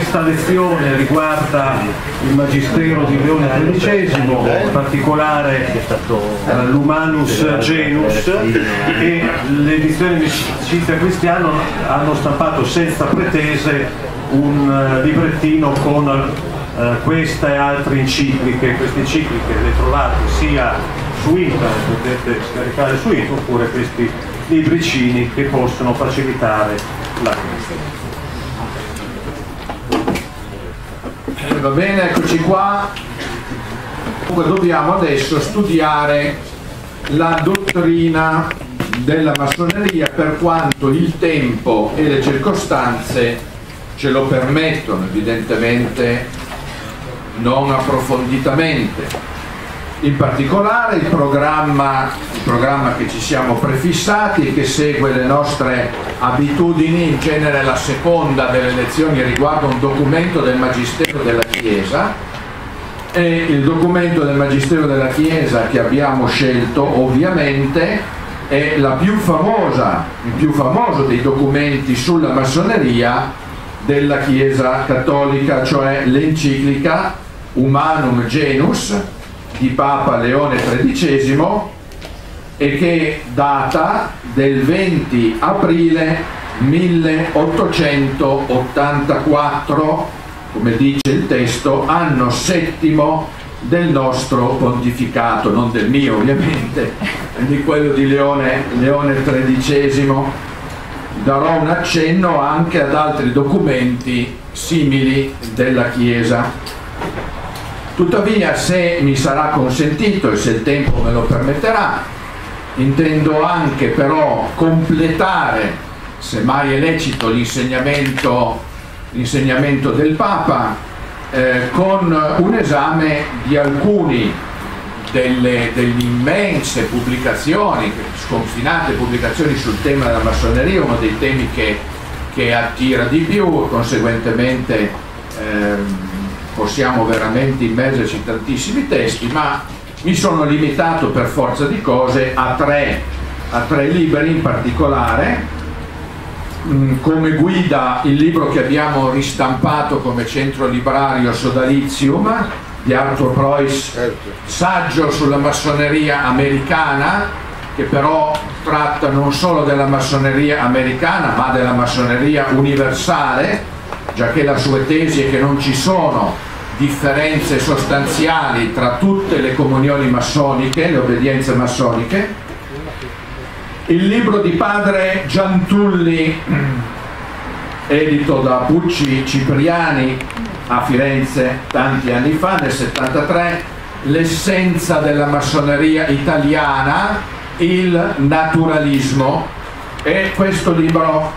Questa lezione riguarda il Magistero di Leone XIII, in particolare l'Humanus Genus, e le edizioni di Amicizia Cristiana hanno stampato senza pretese un librettino con questa e altre encicliche. Queste encicliche le trovate sia su internet, potete scaricare su internet, oppure questi libricini che possono facilitare l'acquisto. Va bene, eccoci qua. Dobbiamo adesso studiare la dottrina della massoneria per quanto il tempo e le circostanze ce lo permettono, evidentemente non approfonditamente. In particolare il programma che ci siamo prefissati e che segue le nostre abitudini, in genere la seconda delle lezioni riguarda un documento del Magistero della Chiesa, e il documento del Magistero della Chiesa che abbiamo scelto ovviamente è il più famoso dei documenti sulla massoneria della Chiesa cattolica, cioè l'enciclica Humanum Genus di Papa Leone XIII, e che data del 20 aprile 1884, come dice il testo, anno settimo del nostro pontificato, non del mio ovviamente, di quello di Leone XIII. Darò un accenno anche ad altri documenti simili della Chiesa. Tuttavia, se mi sarà consentito e se il tempo me lo permetterà, intendo anche però completare, se mai è lecito, l'insegnamento del Papa con un esame di alcuni delle immense pubblicazioni, sconfinate pubblicazioni sul tema della massoneria, uno dei temi che attira di più, conseguentemente possiamo veramente immergerci in tantissimi testi, ma mi sono limitato per forza di cose a tre libri in particolare. Come guida il libro che abbiamo ristampato come centro librario Sodalizium di Arthur Preuss, saggio sulla massoneria americana, che però tratta non solo della massoneria americana ma della massoneria universale, giacché la sua tesi è che non ci sono differenze sostanziali tra tutte le comunioni massoniche, le obbedienze massoniche. Il libro di padre Giantulli, edito da Pucci Cipriani a Firenze tanti anni fa, nel 73, l'essenza della massoneria italiana, il naturalismo, e questo libro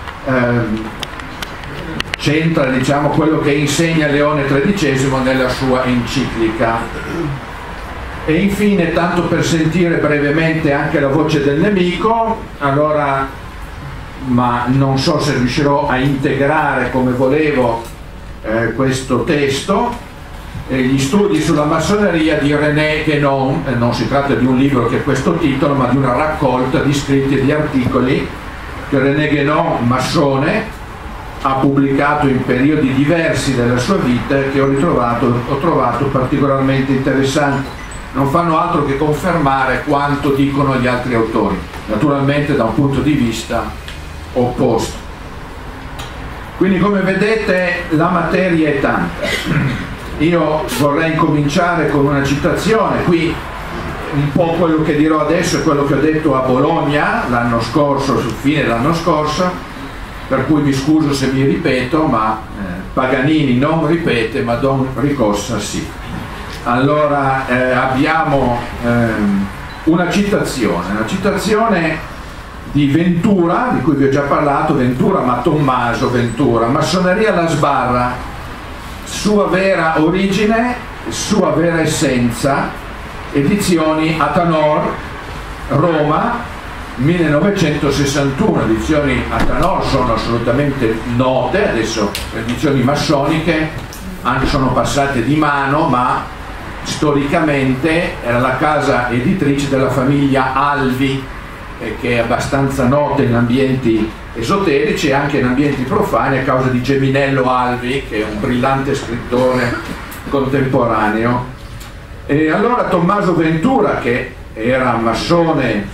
c'entra, diciamo, quello che insegna Leone XIII nella sua enciclica. E infine, tanto per sentire brevemente anche la voce del nemico, allora, ma non so se riuscirò a integrare come volevo questo testo, gli studi sulla massoneria di René Guénon. Non si tratta di un libro che ha questo titolo, ma di una raccolta di scritti e di articoli che René Guénon, massone, ha pubblicato in periodi diversi della sua vita e che ho trovato particolarmente interessanti. Non fanno altro che confermare quanto dicono gli altri autori, naturalmente da un punto di vista opposto. Quindi, come vedete, la materia è tanta. Io vorrei incominciare con una citazione. Qui un po' quello che dirò adesso è quello che ho detto a Bologna l'anno scorso, sul fine dell'anno scorso, per cui mi scuso se mi ripeto, ma Paganini non ripete, ma Don Ricossa sì. Allora abbiamo una citazione di Ventura, di cui vi ho già parlato, Ventura, ma Tommaso Ventura, Massoneria alla sbarra, sua vera origine, sua vera essenza, edizioni Atanor, Roma, 1961. Edizioni Atanor sono assolutamente note, adesso le edizioni massoniche sono passate di mano, ma storicamente era la casa editrice della famiglia Alvi, che è abbastanza nota in ambienti esoterici e anche in ambienti profani a causa di Geminello Alvi, che è un brillante scrittore contemporaneo. E allora Tommaso Ventura, che era massone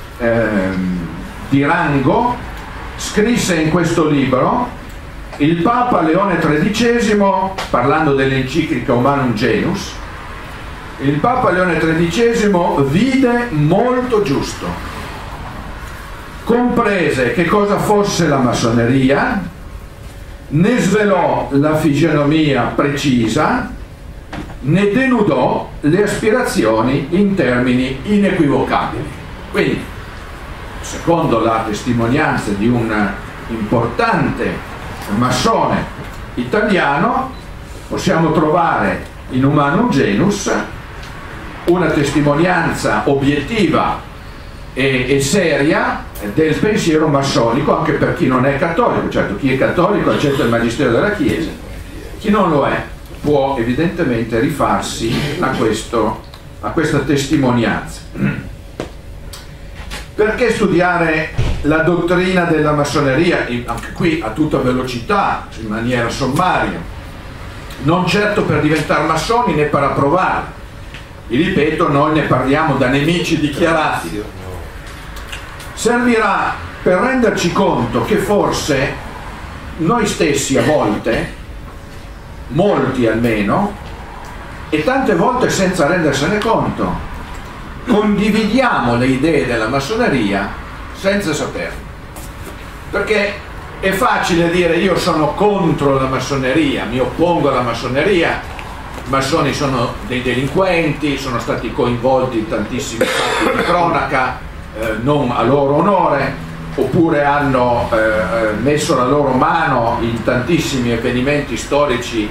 di rango, scrisse in questo libro: il Papa Leone XIII, parlando dell'enciclica Humanum Genus, il Papa Leone XIII vide molto giusto, comprese che cosa fosse la massoneria, ne svelò la fisionomia precisa, ne denudò le aspirazioni in termini inequivocabili. Quindi, secondo la testimonianza di un importante massone italiano, possiamo trovare in Humanum Genus una testimonianza obiettiva e seria del pensiero massonico, anche per chi non è cattolico. Certo, chi è cattolico accetta il magistero della Chiesa, chi non lo è può evidentemente rifarsi a questa testimonianza. Perché studiare la dottrina della massoneria, anche qui a tutta velocità, in maniera sommaria? Non certo per diventare massoni né per approvarla. Vi ripeto, noi ne parliamo da nemici dichiarati. Servirà per renderci conto che forse noi stessi a volte, molti almeno, e tante volte senza rendersene conto, condividiamo le idee della massoneria senza saperlo. Perché è facile dire: io sono contro la massoneria, mi oppongo alla massoneria, i massoni sono dei delinquenti, sono stati coinvolti in tantissimi fatti di cronaca, non a loro onore, oppure hanno messo la loro mano in tantissimi avvenimenti storici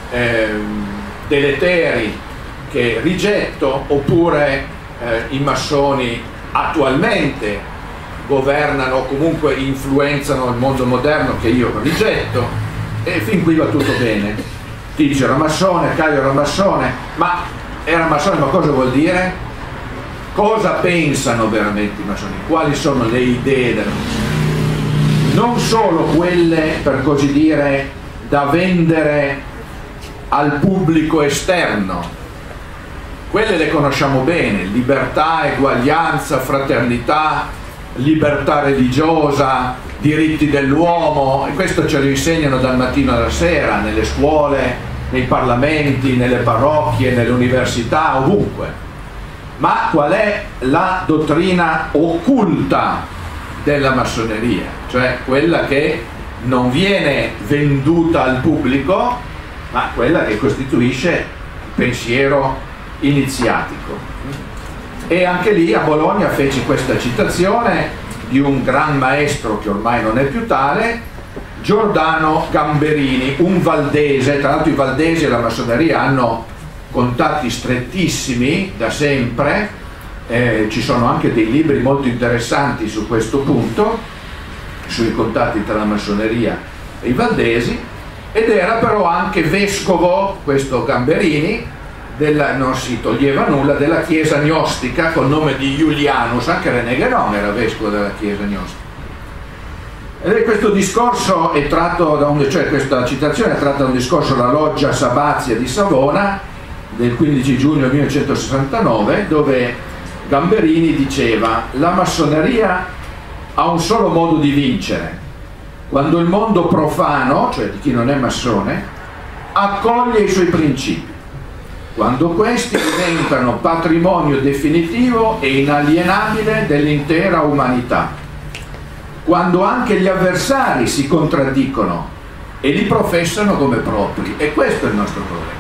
deleteri che rigetto, oppure i massoni attualmente governano o comunque influenzano il mondo moderno, che io rigetto, e fin qui va tutto bene. Dice era massone, Caio era massone, ma era massone, ma cosa vuol dire? Cosa pensano veramente i massoni? Quali sono le idee della massoneria? Non solo quelle, per così dire, da vendere al pubblico esterno, quelle le conosciamo bene: libertà, eguaglianza, fraternità, libertà religiosa, diritti dell'uomo, e questo ce lo insegnano dal mattino alla sera, nelle scuole, nei parlamenti, nelle parrocchie, nelle università, ovunque. Ma qual è la dottrina occulta della massoneria? Cioè quella che non viene venduta al pubblico, ma quella che costituisce il pensiero iniziatico. E anche lì a Bologna fece questa citazione di un gran maestro che ormai non è più tale, Giordano Gamberini, un valdese. Tra l'altro i valdesi e la massoneria hanno contatti strettissimi da sempre, ci sono anche dei libri molto interessanti su questo punto, sui contatti tra la massoneria e i valdesi, ed era però anche vescovo, questo Gamberini, non si toglieva nulla, della chiesa gnostica col nome di Iulianus. Anche René Guénon era vescovo della chiesa gnostica. E questo discorso è tratto da questa citazione è tratta da un discorso alla Loggia Sabazia di Savona del 15 giugno 1969, dove Gamberini diceva: la massoneria ha un solo modo di vincere: quando il mondo profano, cioè di chi non è massone, accoglie i suoi principi, quando questi diventano patrimonio definitivo e inalienabile dell'intera umanità, quando anche gli avversari si contraddicono e li professano come propri. E questo è il nostro problema.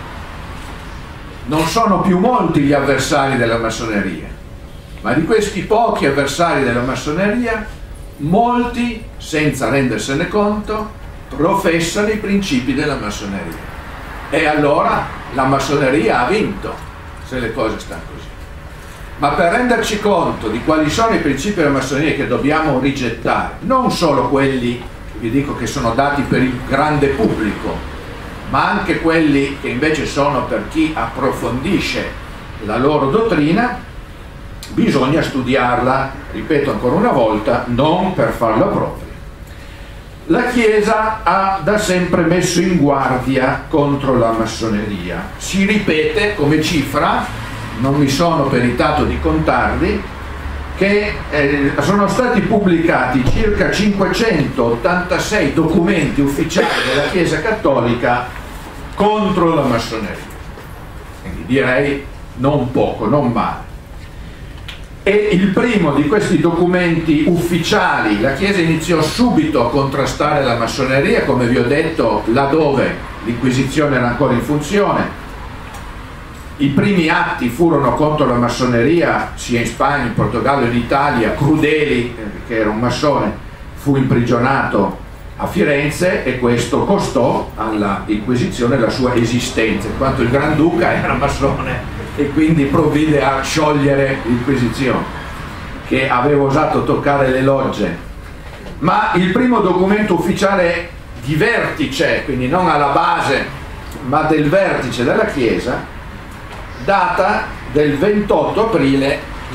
Non sono più molti gli avversari della massoneria, ma di questi pochi avversari della massoneria, molti, senza rendersene conto, professano i principi della massoneria. E allora la massoneria ha vinto, se le cose stanno così. Ma per renderci conto di quali sono i principi della massoneria che dobbiamo rigettare, non solo quelli che vi dico che sono dati per il grande pubblico, ma anche quelli che invece sono per chi approfondisce la loro dottrina, bisogna studiarla, ripeto ancora una volta, non per farla propria. La Chiesa ha da sempre messo in guardia contro la massoneria. Si ripete come cifra, non mi sono peritato di contarli, che sono stati pubblicati circa 586 documenti ufficiali della Chiesa Cattolica contro la massoneria. Quindi direi non poco, non male. E il primo di questi documenti ufficiali, la Chiesa iniziò subito a contrastare la massoneria, come vi ho detto, laddove l'Inquisizione era ancora in funzione. I primi atti furono contro la massoneria sia in Spagna, in Portogallo, in Italia. Crudeli, che era un massone, fu imprigionato a Firenze e questo costò alla Inquisizione la sua esistenza, in quanto il Granduca era massone e quindi provvide a sciogliere l'Inquisizione, che aveva osato toccare le logge. Ma il primo documento ufficiale di vertice, quindi non alla base, ma del vertice della Chiesa, data del 28 aprile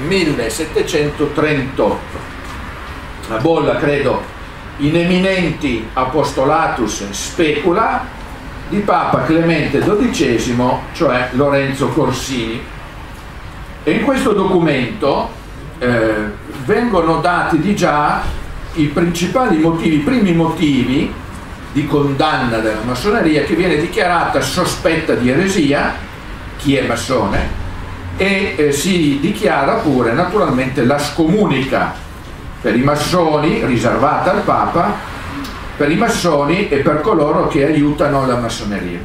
1738. La bolla, credo, in eminenti apostolatus specula di Papa Clemente XII, cioè Lorenzo Corsini. E in questo documento vengono dati di già i principali motivi, i primi motivi di condanna della massoneria, che viene dichiarata sospetta di eresia, chi è massone, e si dichiara pure naturalmente la scomunica per i massoni, riservata al Papa, per i massoni e per coloro che aiutano la massoneria.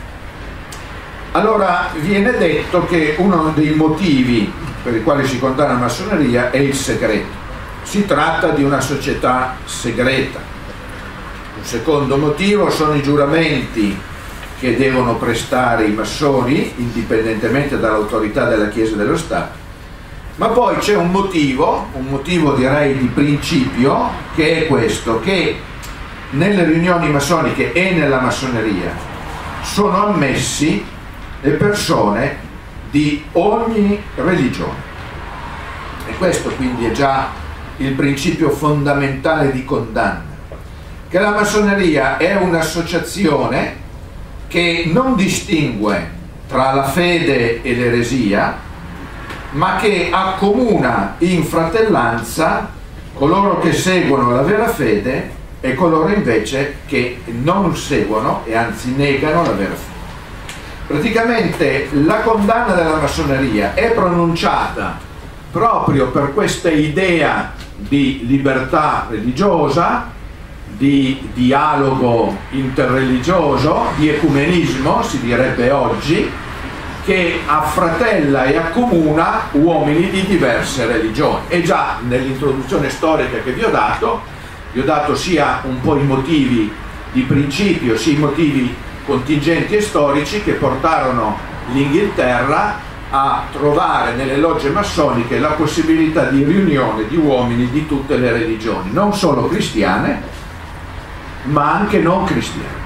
Allora viene detto che uno dei motivi per i quali si condanna la massoneria è il segreto. Si tratta di una società segreta. Un secondo motivo sono i giuramenti che devono prestare i massoni, indipendentemente dall'autorità della Chiesa e dello Stato. Ma poi c'è un motivo direi di principio, che è questo, che nelle riunioni massoniche e nella massoneria sono ammessi le persone di ogni religione. E questo quindi è già il principio fondamentale di condanna, che la massoneria è un'associazione che non distingue tra la fede e l'eresia, ma che accomuna in fratellanza coloro che seguono la vera fede e coloro invece che non seguono e anzi negano la vera fede. Praticamente la condanna della massoneria è pronunciata proprio per questa idea di libertà religiosa, di dialogo interreligioso, di ecumenismo, si direbbe oggi, che affratella e accomuna uomini di diverse religioni. E già nell'introduzione storica che vi ho dato sia un po' i motivi di principio, sia i motivi contingenti e storici che portarono l'Inghilterra a trovare nelle logge massoniche la possibilità di riunione di uomini di tutte le religioni, non solo cristiane, ma anche non cristiani.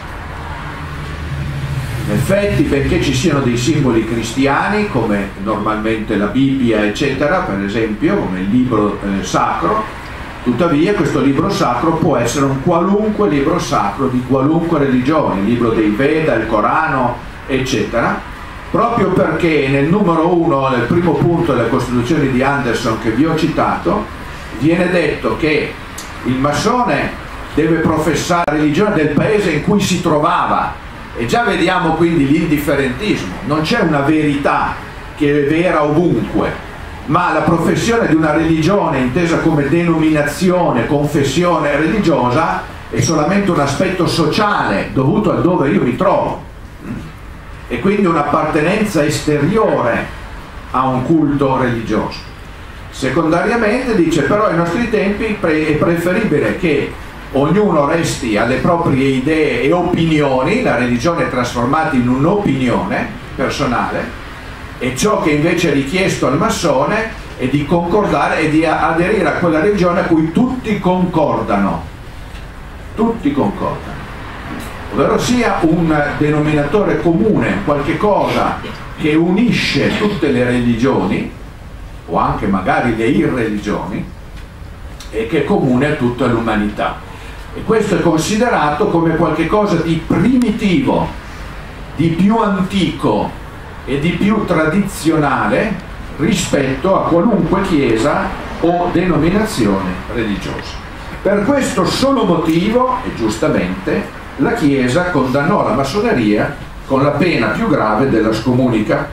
In effetti, benché ci siano dei simboli cristiani, come normalmente la Bibbia, eccetera, per esempio, come il libro sacro, tuttavia questo libro sacro può essere un qualunque libro sacro di qualunque religione, il libro dei Veda, il Corano, eccetera, proprio perché nel numero 1, nel primo punto delle Costituzioni di Anderson che vi ho citato, viene detto che il massone deve professare la religione del paese in cui si trovava. E già vediamo quindi l'indifferentismo. Non c'è una verità che è vera ovunque, ma la professione di una religione intesa come denominazione, confessione religiosa è solamente un aspetto sociale dovuto a dove io mi trovo, e quindi un'appartenenza esteriore a un culto religioso. Secondariamente dice però ai nostri tempi è preferibile che ognuno resti alle proprie idee e opinioni, la religione è trasformata in un'opinione personale, e ciò che invece è richiesto al massone è di concordare e di aderire a quella religione a cui tutti concordano, ovvero sia un denominatore comune, qualche cosa che unisce tutte le religioni o anche magari le irreligioni, e che è comune a tutta l'umanità. E questo è considerato come qualcosa di primitivo, di più antico e di più tradizionale rispetto a qualunque chiesa o denominazione religiosa. Per questo solo motivo, e giustamente, la Chiesa condannò la massoneria con la pena più grave della scomunica.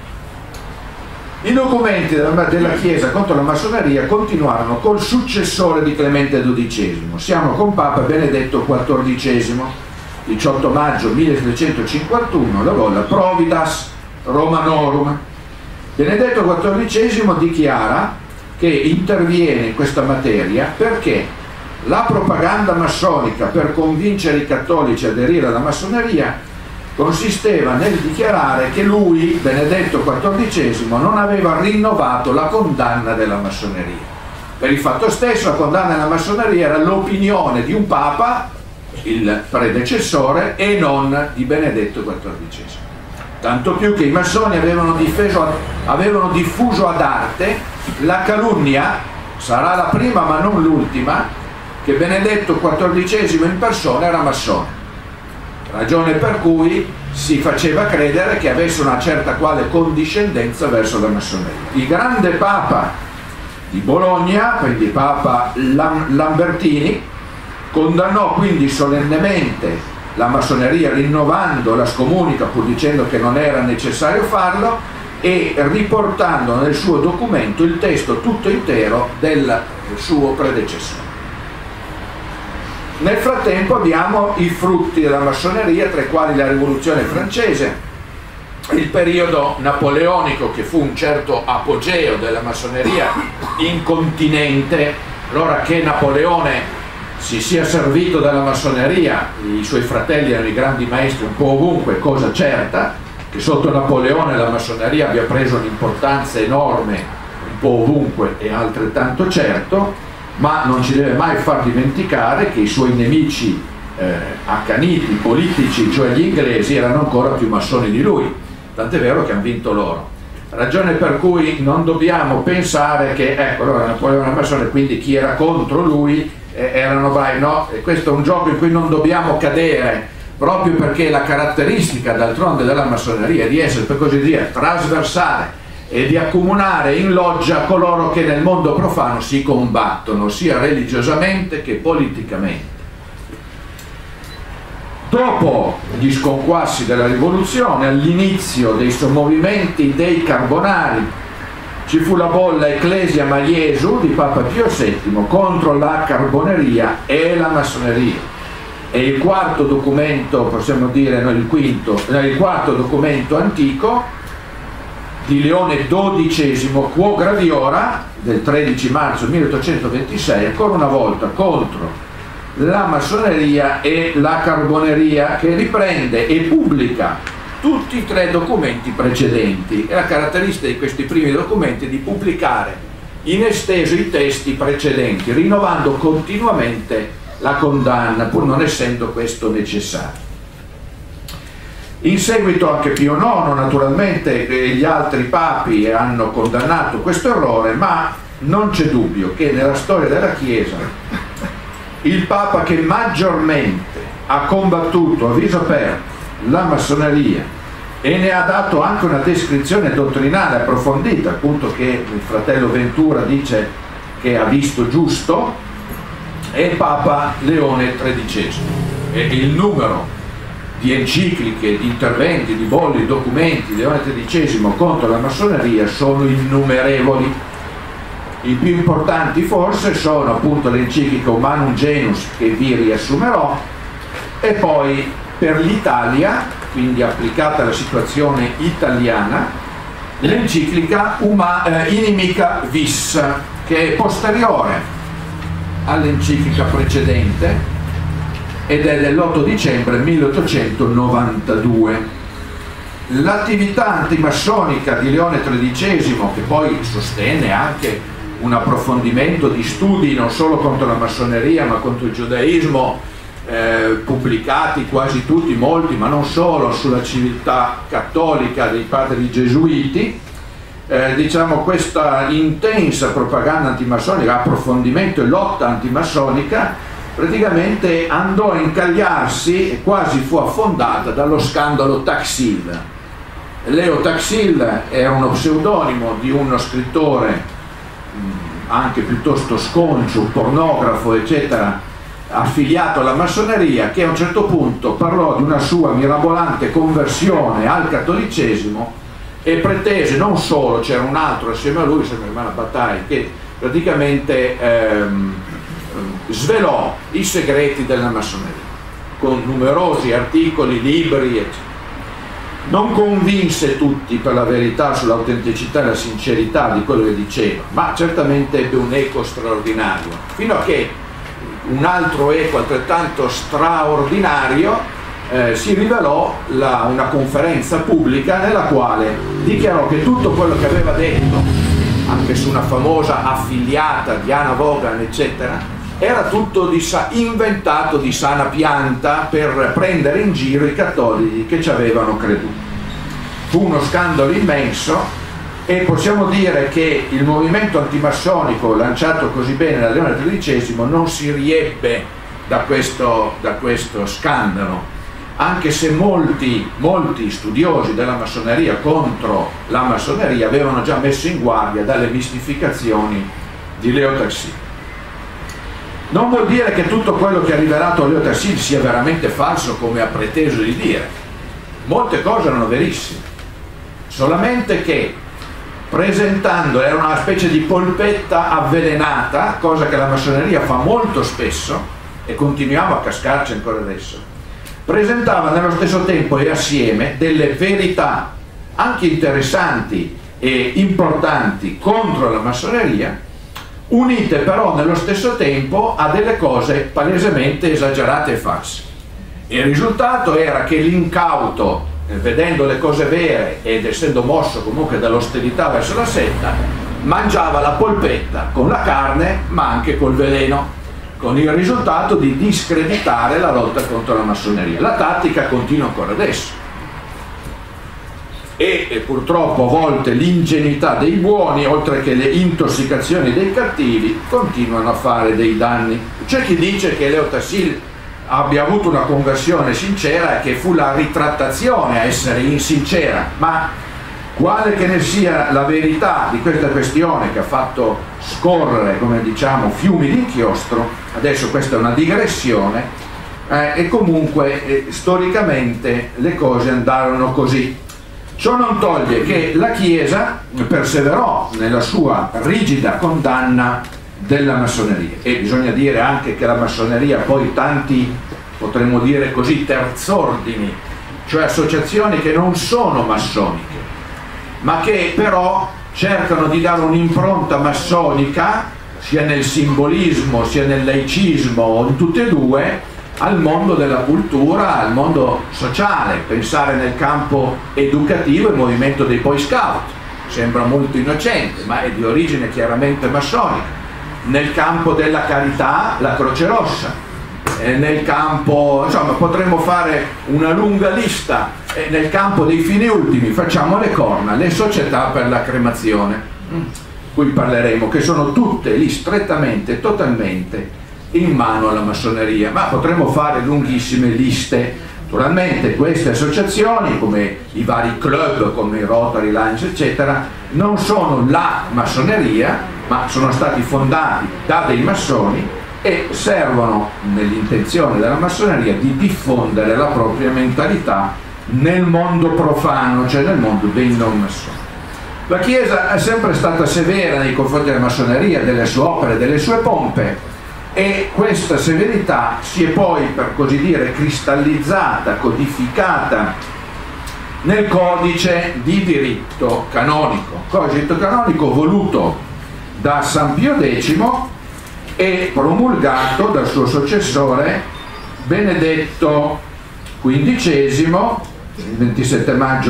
I documenti della Chiesa contro la massoneria continuarono col successore di Clemente XII. Siamo con Papa Benedetto XIV. 18 maggio 1751 la Providas Romanorum. Benedetto XIV dichiara che interviene in questa materia perché la propaganda massonica per convincere i cattolici a aderire alla massoneria consisteva nel dichiarare che lui, Benedetto XIV, non aveva rinnovato la condanna della massoneria. Per il fatto stesso, la condanna della massoneria era l'opinione di un papa, il predecessore, e non di Benedetto XIV. Tanto più che i massoni avevano diffuso ad arte la calunnia, sarà la prima ma non l'ultima, che Benedetto XIV in persona era massone, ragione per cui si faceva credere che avesse una certa quale condiscendenza verso la massoneria. Il grande Papa di Bologna, quindi Papa Lambertini, condannò quindi solennemente la massoneria rinnovando la scomunica, pur dicendo che non era necessario farlo, e riportando nel suo documento il testo tutto intero del suo predecessore. Nel frattempo abbiamo i frutti della massoneria, tra i quali la rivoluzione francese, il periodo napoleonico, che fu un certo apogeo della massoneria in continente. Allora che Napoleone si sia servito della massoneria, i suoi fratelli erano i grandi maestri un po' ovunque, cosa certa. Che sotto Napoleone la massoneria abbia preso un'importanza enorme un po' ovunque è altrettanto certo, ma non ci deve mai far dimenticare che i suoi nemici accaniti, politici, cioè gli inglesi, erano ancora più massoni di lui, tant'è vero che hanno vinto loro. Ragione per cui non dobbiamo pensare che, ecco, allora Napoleone era massone, quindi chi era contro lui erano bravi, no? E questo è un gioco in cui non dobbiamo cadere, proprio perché la caratteristica d'altronde della massoneria è di essere, per così dire, trasversale e di accomunare in loggia coloro che nel mondo profano si combattono, sia religiosamente che politicamente. Dopo gli sconquassi della rivoluzione, all'inizio dei sommovimenti dei Carbonari, ci fu la bolla Ecclesia Maiesu di Papa Pio VII contro la carboneria e la massoneria. E il quarto documento, possiamo dire, no, il quarto documento antico di Leone XII, Quo Gradiora, del 13 marzo 1826, ancora una volta contro la massoneria e la carboneria, che riprende e pubblica tutti i tre documenti precedenti. E la caratteristica di questi primi documenti è di pubblicare in esteso i testi precedenti, rinnovando continuamente la condanna, pur non essendo questo necessario. In seguito anche Pio IX, naturalmente, e gli altri papi hanno condannato questo errore, ma non c'è dubbio che nella storia della Chiesa il Papa che maggiormente ha combattuto a viso aperto la massoneria e ne ha dato anche una descrizione dottrinale approfondita, appunto, che il fratello Ventura dice che ha visto giusto, è il Papa Leone XIII. E il numero di encicliche, di interventi, di bolli, documenti di Leone XIII contro la massoneria sono innumerevoli. I più importanti forse sono appunto l'enciclica Humanum Genus, che vi riassumerò, e poi per l'Italia, quindi applicata alla situazione italiana, l'enciclica Inimica Vis, che è posteriore all'enciclica precedente ed è dell'8 dicembre 1892. L'attività antimassonica di Leone XIII, che poi sostenne anche un approfondimento di studi non solo contro la massoneria ma contro il giudaismo, pubblicati quasi tutti, molti, ma non solo, sulla civiltà cattolica dei padri gesuiti, diciamo, questa intensa propaganda antimassonica, approfondimento e lotta antimassonica, praticamente andò a incagliarsi e quasi fu affondata dallo scandalo Taksil. Leo Taksil era uno pseudonimo di uno scrittore anche piuttosto sconcio, pornografo, eccetera, affiliato alla massoneria, che a un certo punto parlò di una sua mirabolante conversione al cattolicesimo e pretese, non solo, c'era un altro assieme a lui, Samuel Bataille, che praticamente svelò i segreti della massoneria con numerosi articoli, libri, eccetera. Non convinse tutti, per la verità, sull'autenticità e la sincerità di quello che diceva, ma certamente ebbe un eco straordinario, fino a che un altro eco altrettanto straordinario si rivelò una conferenza pubblica nella quale dichiarò che tutto quello che aveva detto, anche su una famosa affiliata, Diana Vaughan, eccetera, era tutto inventato di sana pianta per prendere in giro i cattolici che ci avevano creduto. Fu uno scandalo immenso e possiamo dire che il movimento antimassonico lanciato così bene da Leone XIII non si riebbe da questo scandalo, anche se molti studiosi della massoneria contro la massoneria avevano già messo in guardia dalle mistificazioni di Leo Taksil. Non vuol dire che tutto quello che ha rivelato Leo Taksil sia veramente falso, come ha preteso di dire. Molte cose erano verissime, solamente che presentando, era una specie di polpetta avvelenata, cosa che la massoneria fa molto spesso e continuiamo a cascarci ancora adesso, presentava nello stesso tempo e assieme delle verità anche interessanti e importanti contro la massoneria, unite però nello stesso tempo a delle cose palesemente esagerate e false. Il risultato era che l'incauto, vedendo le cose vere ed essendo mosso comunque dall'austerità verso la setta, mangiava la polpetta con la carne ma anche col veleno, con il risultato di discreditare la lotta contro la massoneria. La tattica continua ancora adesso. E purtroppo a volte l'ingenuità dei buoni, oltre che le intossicazioni dei cattivi, continuano a fare dei danni. C'è chi dice che Leo Taksil abbia avuto una conversione sincera e che fu la ritrattazione a essere insincera, ma quale che ne sia la verità di questa questione che ha fatto scorrere, come diciamo, fiumi di inchiostro, adesso questa è una digressione, e comunque storicamente le cose andarono così. Ciò non toglie che la Chiesa perseverò nella sua rigida condanna della massoneria, e bisogna dire anche che la massoneria poi tanti, potremmo dire così, terzordini, cioè associazioni che non sono massoniche ma che però cercano di dare un'impronta massonica sia nel simbolismo sia nel laicismo, in tutte e due, al mondo della cultura, al mondo sociale. Pensare nel campo educativo il movimento dei Boy Scout sembra molto innocente ma è di origine chiaramente massonica. Nel campo della carità la Croce Rossa, nel campo, insomma potremmo fare una lunga lista, nel campo dei fini ultimi facciamo le corna, le società per la cremazione, cui parleremo, che sono tutte lì strettamente, totalmente in mano alla massoneria, ma potremmo fare lunghissime liste. Naturalmente queste associazioni, come i vari club, come i Rotary, Lions, eccetera, non sono la massoneria, ma sono stati fondati da dei massoni e servono, nell'intenzione della massoneria, di diffondere la propria mentalità nel mondo profano, cioè nel mondo dei non massoni. La Chiesa è sempre stata severa nei confronti della massoneria, delle sue opere, delle sue pompe, e questa severità si è poi, per così dire, cristallizzata, codificata nel codice di diritto canonico, voluto da San Pio X e promulgato dal suo successore Benedetto XV il 27 maggio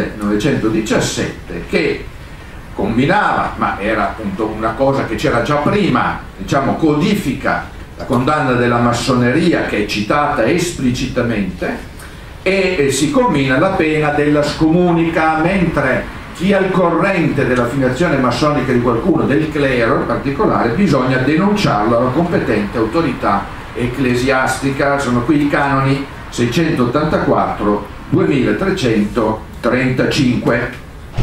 1917, che combinava, ma era appunto una cosa che c'era già prima, diciamo, codifica la condanna della massoneria, che è citata esplicitamente, e si combina la pena della scomunica, mentre chi è al corrente dell'affiliazione massonica di qualcuno, del clero in particolare, bisogna denunciarlo alla competente autorità ecclesiastica. Sono qui i canoni 684 2335.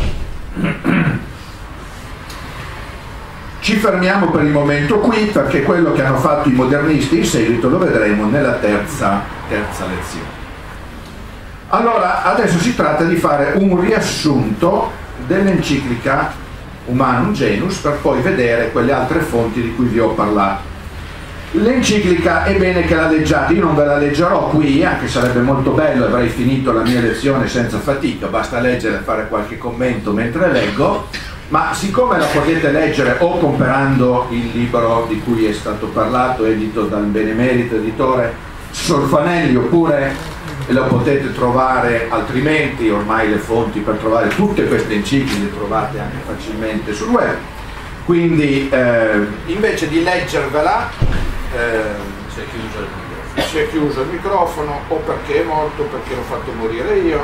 Ci fermiamo per il momento qui, perché quello che hanno fatto i modernisti in seguito lo vedremo nella terza lezione. Allora, adesso si tratta di fare un riassunto dell'enciclica Humanum Genus, per poi vedere quelle altre fonti di cui vi ho parlato. L'enciclica è bene che la leggiate, io non ve la leggerò qui, anche sarebbe molto bello, avrei finito la mia lezione senza fatica, basta leggere e fare qualche commento mentre leggo, ma siccome la potete leggere o comprando il libro di cui è stato parlato, edito dal benemerito editore Sorfanelli, oppure la potete trovare altrimenti, ormai le fonti per trovare tutte queste encicliche le trovate anche facilmente sul web, quindi invece di leggervela si è chiuso il microfono, o perché è morto, perché l'ho fatto morire io,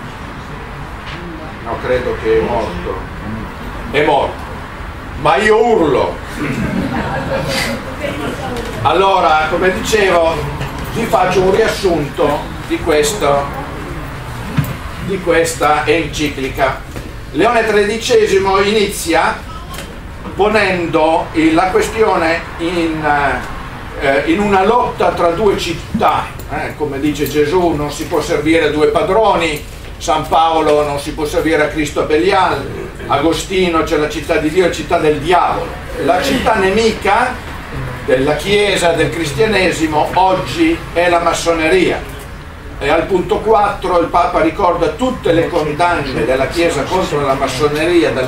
no, credo che è morto, ma io urlo. Allora, come dicevo, vi faccio un riassunto di questa enciclica. Leone XIII inizia ponendo la questione in una lotta tra due città, come dice Gesù, non si può servire a due padroni, San Paolo non si può servire a Cristo a Belial, Agostino c'è la città di Dio e la città del diavolo. La città nemica della Chiesa, del cristianesimo, oggi è la massoneria, e al punto 4 il Papa ricorda tutte le condanne della Chiesa contro la massoneria dal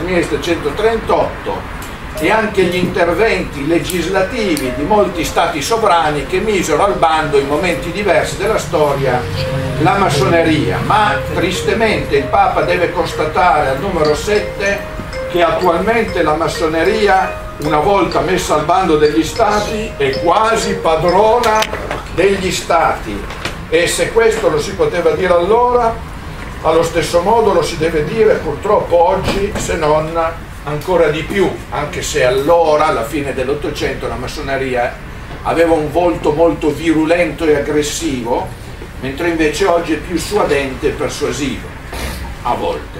1738 e anche gli interventi legislativi di molti stati sovrani che misero al bando in momenti diversi della storia la massoneria. Ma tristemente il Papa deve constatare al numero 7 che attualmente la massoneria, una volta messa al bando degli stati, è quasi padrona degli stati, e se questo lo si poteva dire allora, allo stesso modo lo si deve dire purtroppo oggi, se non ancora di più, anche se allora, alla fine dell'Ottocento, la massoneria aveva un volto molto virulento e aggressivo, mentre invece oggi è più suadente e persuasivo, a volte.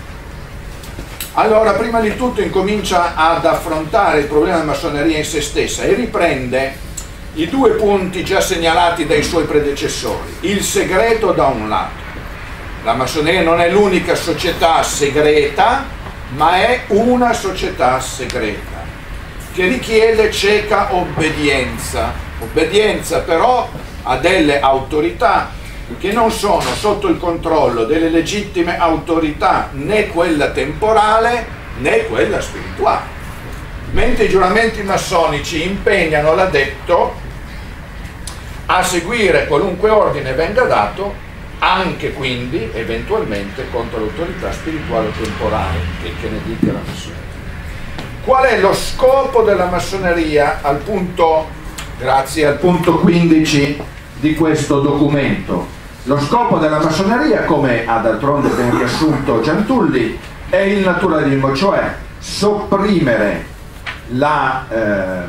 Allora, prima di tutto incomincia ad affrontare il problema della massoneria in se stessa e riprende i due punti già segnalati dai suoi predecessori. Il segreto da un lato. La massoneria non è l'unica società segreta, ma è una società segreta che richiede cieca obbedienza però a delle autorità che non sono sotto il controllo delle legittime autorità, né quella temporale né quella spirituale, mentre i giuramenti massonici impegnano l'adepto a seguire qualunque ordine venga dato, anche quindi eventualmente contro l'autorità spirituale o temporale, che ne dica la massoneria. Qual è lo scopo della massoneria? Grazie al punto 15 di questo documento. Lo scopo della massoneria, come ha d'altronde ben riassunto Giantulli, è il naturalismo, cioè sopprimere la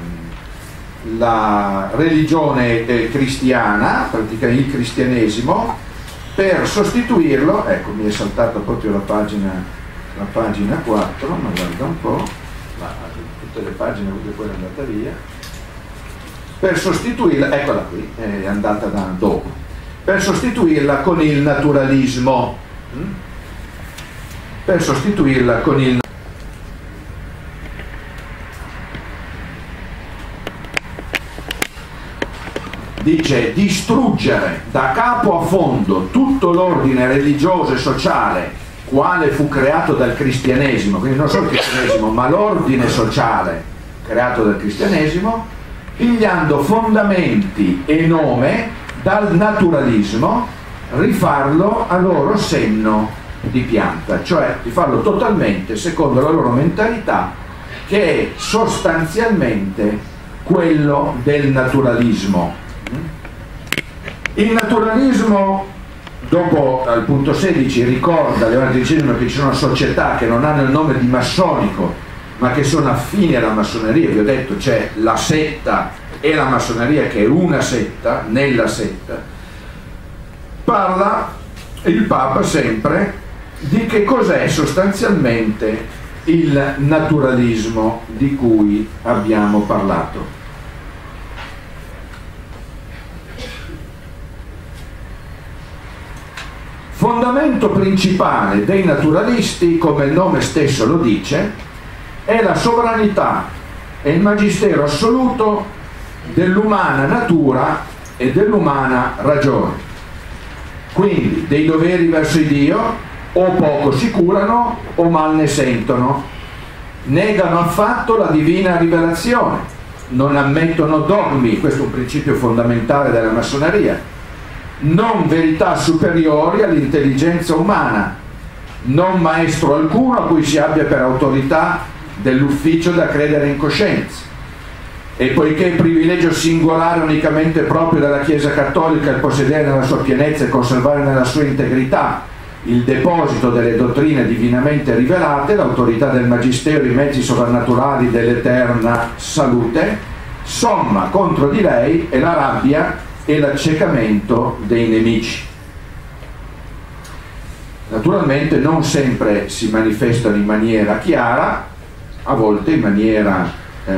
religione cristiana, praticamente il cristianesimo, per sostituirlo, ecco, mi è saltata proprio la pagina 4, ma guarda un po', tutte le pagine, perché poi è andata via, per sostituirla, eccola qui, è andata da dopo, per sostituirla con il naturalismo, dice distruggere da capo a fondo tutto l'ordine religioso e sociale quale fu creato dal cristianesimo, quindi non solo il cristianesimo ma l'ordine sociale creato dal cristianesimo, pigliando fondamenti e nome dal naturalismo, rifarlo a loro senno di pianta, cioè di farlo totalmente secondo la loro mentalità, che è sostanzialmente quello del naturalismo. Il naturalismo dopo al punto 16 ricorda Leone XIII che ci sono società che non hanno il nome di massonico ma che sono affini alla massoneria. Vi ho detto, c'è la setta e la massoneria che è una setta nella setta. Parla il Papa sempre di che cos'è sostanzialmente il naturalismo di cui abbiamo parlato. Fondamento principale dei naturalisti, come il nome stesso lo dice, è la sovranità e il magistero assoluto dell'umana natura e dell'umana ragione. Quindi dei doveri verso Dio o poco si curano o mal ne sentono, negano affatto la divina rivelazione, non ammettono dogmi, questo è un principio fondamentale della massoneria, non verità superiori all'intelligenza umana, non maestro alcuno a cui si abbia per autorità dell'ufficio da credere in coscienza. E poiché il privilegio singolare unicamente proprio della Chiesa Cattolica è il possedere nella sua pienezza e conservare nella sua integrità il deposito delle dottrine divinamente rivelate, l'autorità del Magistero, i mezzi sovrannaturali dell'eterna salute, somma contro di lei è la rabbia e l'accecamento dei nemici. Naturalmente non sempre si manifestano in maniera chiara, a volte in maniera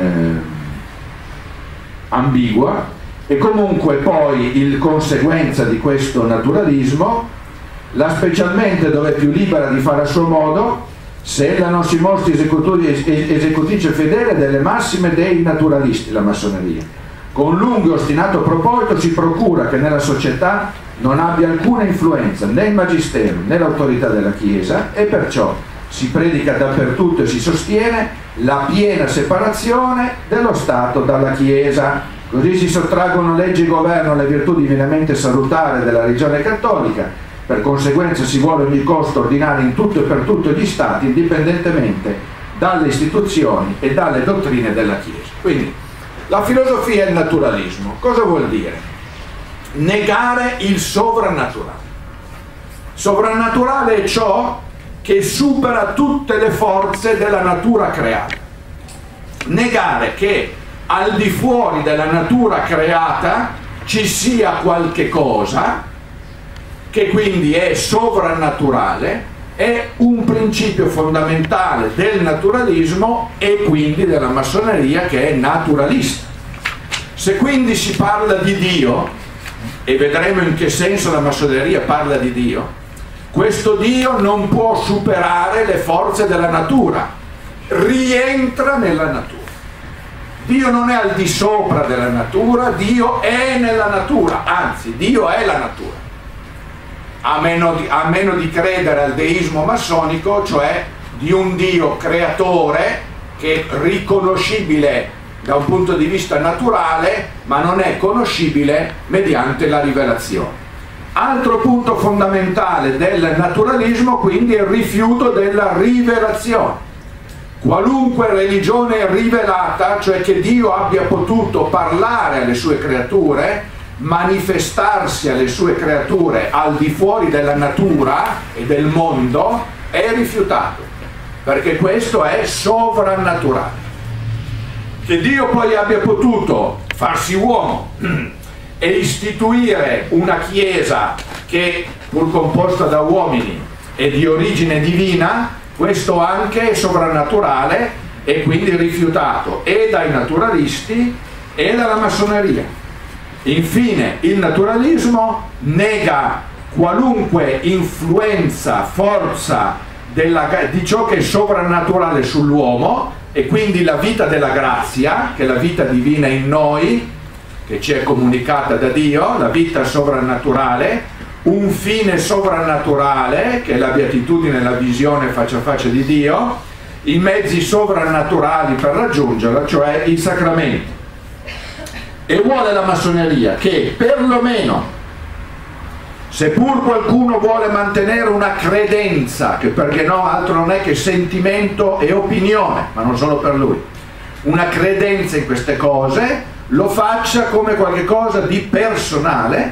ambigua, e comunque poi in conseguenza di questo naturalismo, la specialmente dove è più libera di fare a suo modo, se ella non si mostri esecutrice fedele delle massime dei naturalisti, la massoneria. Con lungo e ostinato proposito si procura che nella società non abbia alcuna influenza né il magistero né l'autorità della Chiesa, e perciò si predica dappertutto e si sostiene la piena separazione dello Stato dalla Chiesa. Così si sottraggono leggi e governo alle virtù divinamente salutari della religione cattolica. Per conseguenza si vuole a ogni costo ordinare in tutto e per tutto gli Stati, indipendentemente dalle istituzioni e dalle dottrine della Chiesa. Quindi la filosofia è il naturalismo. Cosa vuol dire? Negare il sovrannaturale. Sovrannaturale è ciò che supera tutte le forze della natura creata. Negare che al di fuori della natura creata ci sia qualche cosa che quindi è sovrannaturale è un principio fondamentale del naturalismo e quindi della massoneria, che è naturalista. Se quindi si parla di Dio, e vedremo in che senso la massoneria parla di Dio, questo Dio non può superare le forze della natura, rientra nella natura. Dio non è al di sopra della natura, Dio è nella natura, anzi Dio è la natura. A meno di credere al deismo massonico, cioè di un Dio creatore che è riconoscibile da un punto di vista naturale, ma non è conoscibile mediante la rivelazione. Altro punto fondamentale del naturalismo, quindi, è il rifiuto della rivelazione. Qualunque religione rivelata, cioè che Dio abbia potuto parlare alle sue creature, manifestarsi alle sue creature al di fuori della natura e del mondo, è rifiutato, perché questo è sovrannaturale. Che Dio poi abbia potuto farsi uomo e istituire una Chiesa che, pur composta da uomini e di origine divina, questo anche è sovrannaturale e quindi rifiutato e dai naturalisti e dalla massoneria. Infine, il naturalismo nega qualunque influenza, forza di ciò che è sovrannaturale sull'uomo, e quindi la vita della grazia, che è la vita divina in noi, che ci è comunicata da Dio, la vita sovrannaturale, un fine sovrannaturale, che è la beatitudine e la visione faccia a faccia di Dio, i mezzi sovrannaturali per raggiungerla, cioè i sacramenti. E vuole la massoneria che perlomeno, seppur qualcuno vuole mantenere una credenza, che perché no, altro non è che sentimento e opinione, ma non solo per lui, una credenza in queste cose, lo faccia come qualche cosa di personale,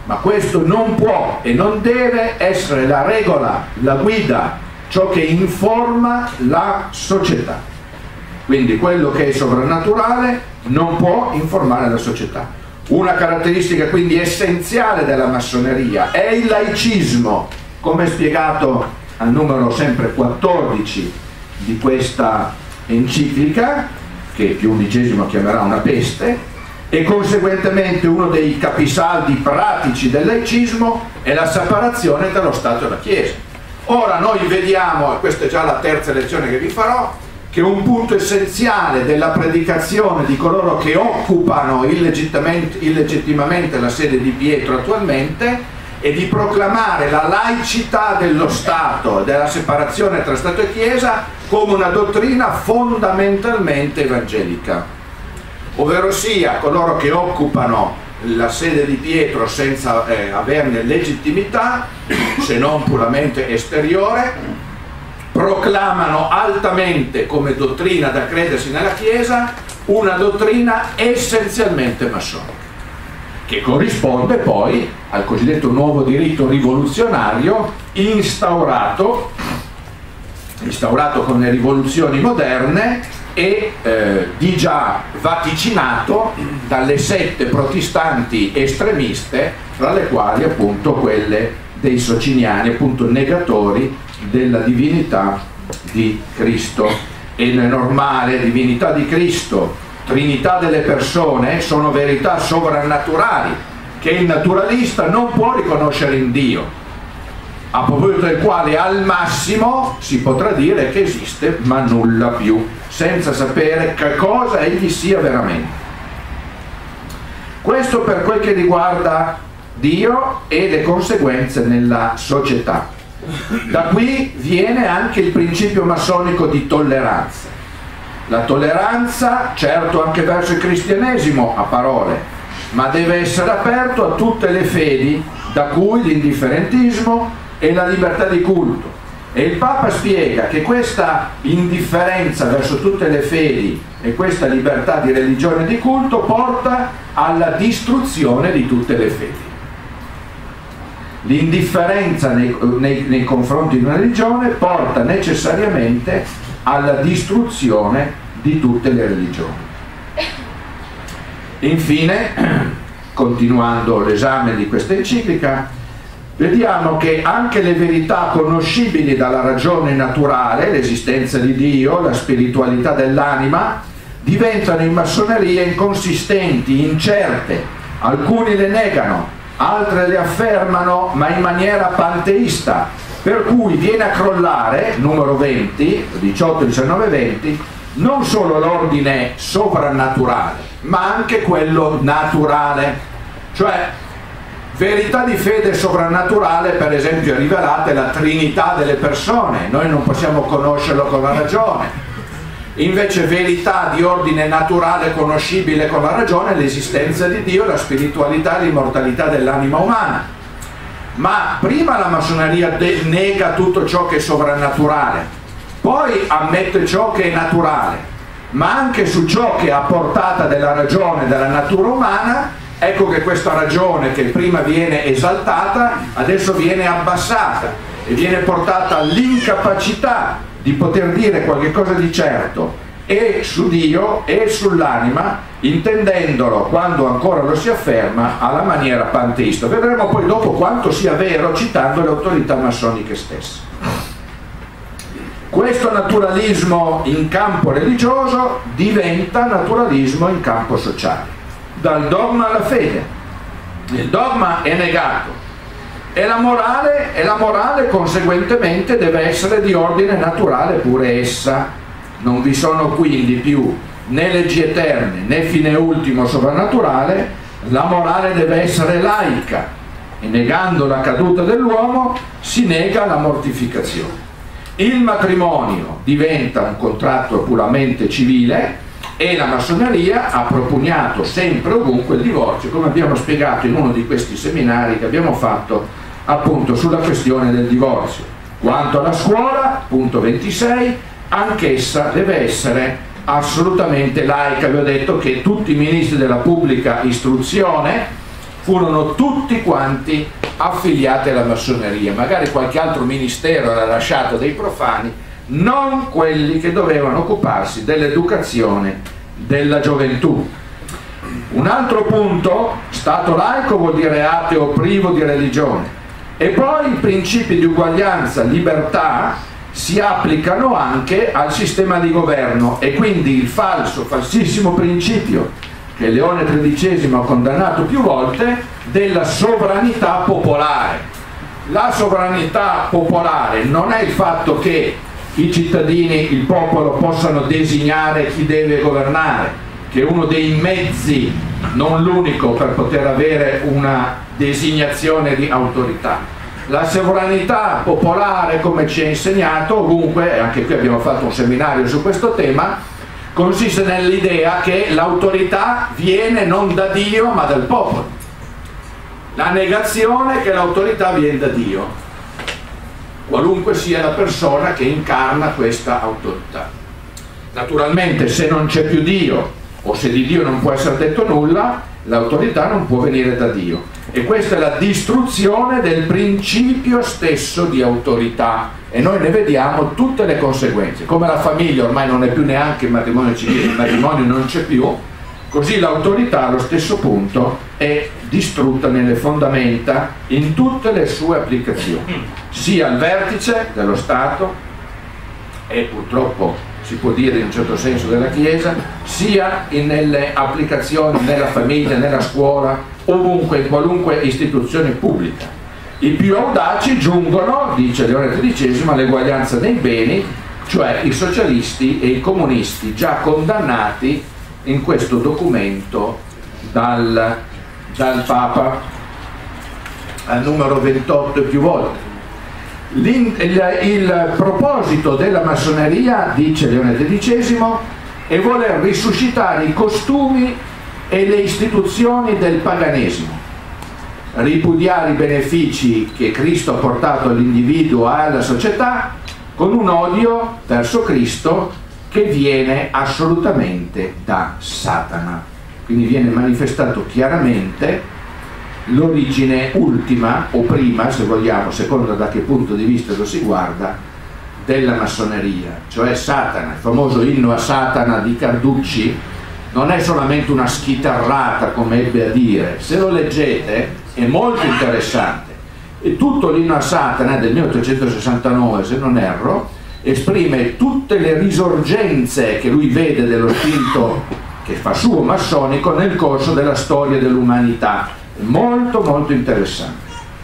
ma questo non può e non deve essere la regola, la guida, ciò che informa la società. Quindi quello che è sovrannaturale non può informare la società. Una caratteristica quindi essenziale della massoneria è il laicismo, come spiegato al numero sempre 14 di questa enciclica, che Pio XI chiamerà una peste, e conseguentemente uno dei capisaldi pratici del laicismo è la separazione tra lo Stato e la Chiesa. Ora noi vediamo, e questa è già la terza lezione che vi farò, che un punto essenziale della predicazione di coloro che occupano illegittimamente la sede di Pietro attualmente è di proclamare la laicità dello Stato, della separazione tra Stato e Chiesa, come una dottrina fondamentalmente evangelica. Ovvero sia coloro che occupano la sede di Pietro senza averne legittimità, se non puramente esteriore, proclamano altamente come dottrina da credersi nella Chiesa una dottrina essenzialmente massonica, che corrisponde poi al cosiddetto nuovo diritto rivoluzionario instaurato con le rivoluzioni moderne e di già vaticinato dalle sette protestanti estremiste, fra le quali appunto quelle dei sociniani, appunto negatori della divinità di Cristo. E è normale, divinità di Cristo, trinità delle persone, sono verità sovrannaturali che il naturalista non può riconoscere in Dio, a proposito del quale al massimo si potrà dire che esiste ma nulla più, senza sapere che cosa egli sia veramente. Questo per quel che riguarda Dio e le conseguenze nella società. Da qui viene anche il principio massonico di tolleranza. La tolleranza, certo anche verso il cristianesimo a parole, ma deve essere aperto a tutte le fedi, da cui l'indifferentismo e la libertà di culto. E il Papa spiega che questa indifferenza verso tutte le fedi e questa libertà di religione e di culto porta alla distruzione di tutte le fedi. L'indifferenza nei confronti di una religione porta necessariamente alla distruzione di tutte le religioni. Infine, continuando l'esame di questa enciclica, vediamo che anche le verità conoscibili dalla ragione naturale, l'esistenza di Dio, la spiritualità dell'anima, diventano in massoneria inconsistenti, incerte. Alcuni le negano, altre le affermano, ma in maniera panteista, per cui viene a crollare, numero 20, 18, 19, 20, non solo l'ordine sovrannaturale, ma anche quello naturale. Cioè, verità di fede sovrannaturale, per esempio, è rivelata la Trinità delle persone, noi non possiamo conoscerlo con la ragione. Invece verità di ordine naturale conoscibile con la ragione è l'esistenza di Dio, la spiritualità e l'immortalità dell'anima umana. Ma prima la massoneria nega tutto ciò che è sovrannaturale, poi ammette ciò che è naturale, ma anche su ciò che è a portata della ragione della natura umana. Ecco che questa ragione, che prima viene esaltata, adesso viene abbassata e viene portata all'incapacità di poter dire qualche cosa di certo e su Dio e sull'anima, intendendolo, quando ancora lo si afferma, alla maniera panteista. Vedremo poi dopo quanto sia vero citando le autorità massoniche stesse. Questo naturalismo in campo religioso diventa naturalismo in campo sociale, dal dogma alla fede. Il dogma è negato e la morale conseguentemente deve essere di ordine naturale pure essa. Non vi sono quindi più né leggi eterne né fine ultimo sovrannaturale, la morale deve essere laica e negando la caduta dell'uomo si nega la mortificazione. Il matrimonio diventa un contratto puramente civile e la massoneria ha propugnato sempre ovunque il divorzio, come abbiamo spiegato in uno di questi seminari che abbiamo fatto appunto sulla questione del divorzio. Quanto alla scuola, punto 26, anch'essa deve essere assolutamente laica. Vi ho detto che tutti i ministri della pubblica istruzione furono tutti quanti affiliati alla massoneria. Magari qualche altro ministero era lasciato dai profani, non quelli che dovevano occuparsi dell'educazione della gioventù. Un altro punto: stato laico vuol dire ateo, privo di religione. E poi i principi di uguaglianza, libertà si applicano anche al sistema di governo, e quindi il falsissimo principio che Leone XIII ha condannato più volte della sovranità popolare. La sovranità popolare non è il fatto che i cittadini, il popolo, possano designare chi deve governare, che è uno dei mezzi, non l'unico, per poter avere una designazione di autorità. La sovranità popolare, come ci è insegnato ovunque, anche qui abbiamo fatto un seminario su questo tema, consiste nell'idea che l'autorità viene non da Dio ma dal popolo. La negazione che l'autorità viene da Dio, qualunque sia la persona che incarna questa autorità. Naturalmente, se non c'è più Dio, o se di Dio non può essere detto nulla, l'autorità non può venire da Dio. E questa è la distruzione del principio stesso di autorità, e noi ne vediamo tutte le conseguenze. Come la famiglia ormai non è più neanche il matrimonio civile, il matrimonio non c'è più, così l'autorità allo stesso punto è distrutta nelle fondamenta in tutte le sue applicazioni, sia al vertice dello Stato, e purtroppo si può dire in un certo senso della Chiesa, sia nelle applicazioni nella famiglia, nella scuola, ovunque, in qualunque istituzione pubblica. I più audaci giungono, dice Leone XIII, all'eguaglianza dei beni, cioè i socialisti e i comunisti, già condannati in questo documento dal Papa al numero 28 e più volte. Il proposito della massoneria, dice Leone XIII, è voler risuscitare i costumi e le istituzioni del paganesimo, ripudiare i benefici che Cristo ha portato all'individuo e alla società, con un odio verso Cristo che viene assolutamente da Satana. Quindi viene manifestato chiaramente l'origine ultima o prima, se vogliamo, secondo da che punto di vista lo si guarda, della massoneria, cioè Satana. Il famoso inno a Satana di Carducci non è solamente una schitarrata, come ebbe a dire. Se lo leggete è molto interessante, e tutto l'inno a Satana del 1869, se non erro, esprime tutte le risorgenze che lui vede dello spirito che fa suo massonico nel corso della storia dell'umanità. Molto molto interessante.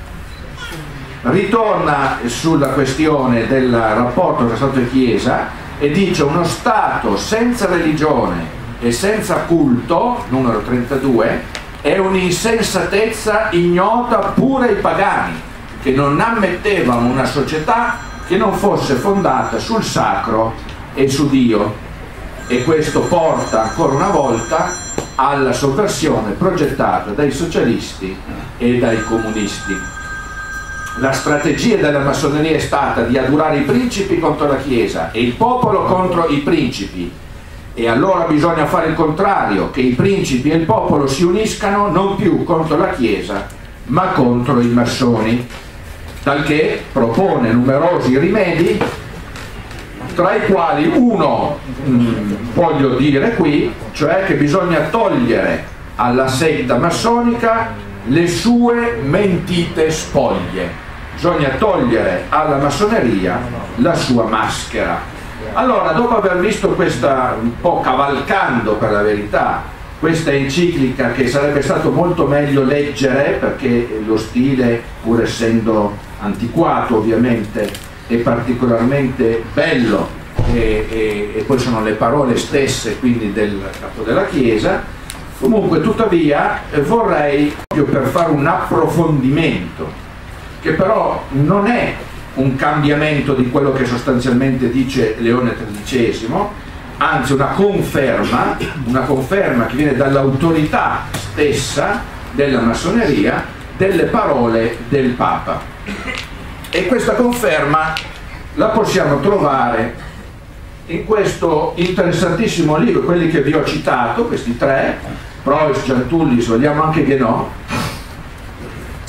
Ritorna sulla questione del rapporto tra Stato e Chiesa e dice: uno Stato senza religione e senza culto, numero 32, è un'insensatezza ignota pure ai pagani, che non ammettevano una società che non fosse fondata sul sacro e su Dio. E questo porta ancora una volta alla sovversione progettata dai socialisti e dai comunisti. La strategia della massoneria è stata di adurare i principi contro la Chiesa e il popolo contro i principi, e allora bisogna fare il contrario, che i principi e il popolo si uniscano non più contro la Chiesa ma contro i massoni, talché propone numerosi rimedi, tra i quali uno voglio dire qui, cioè che bisogna togliere alla setta massonica le sue mentite spoglie, bisogna togliere alla massoneria la sua maschera. Allora, dopo aver visto questa, un po' cavalcando per la verità, questa enciclica che sarebbe stato molto meglio leggere, perché lo stile, pur essendo antiquato ovviamente, è particolarmente bello, e poi sono le parole stesse quindi del capo della Chiesa. Comunque, tuttavia, vorrei, proprio per fare un approfondimento, che però non è un cambiamento di quello che sostanzialmente dice Leone XIII, anzi una conferma che viene dall'autorità stessa della massoneria delle parole del Papa. E questa conferma la possiamo trovare in questo interessantissimo libro, quelli che vi ho citato, questi tre, Preuss, Giantullis, vogliamo anche Guénot,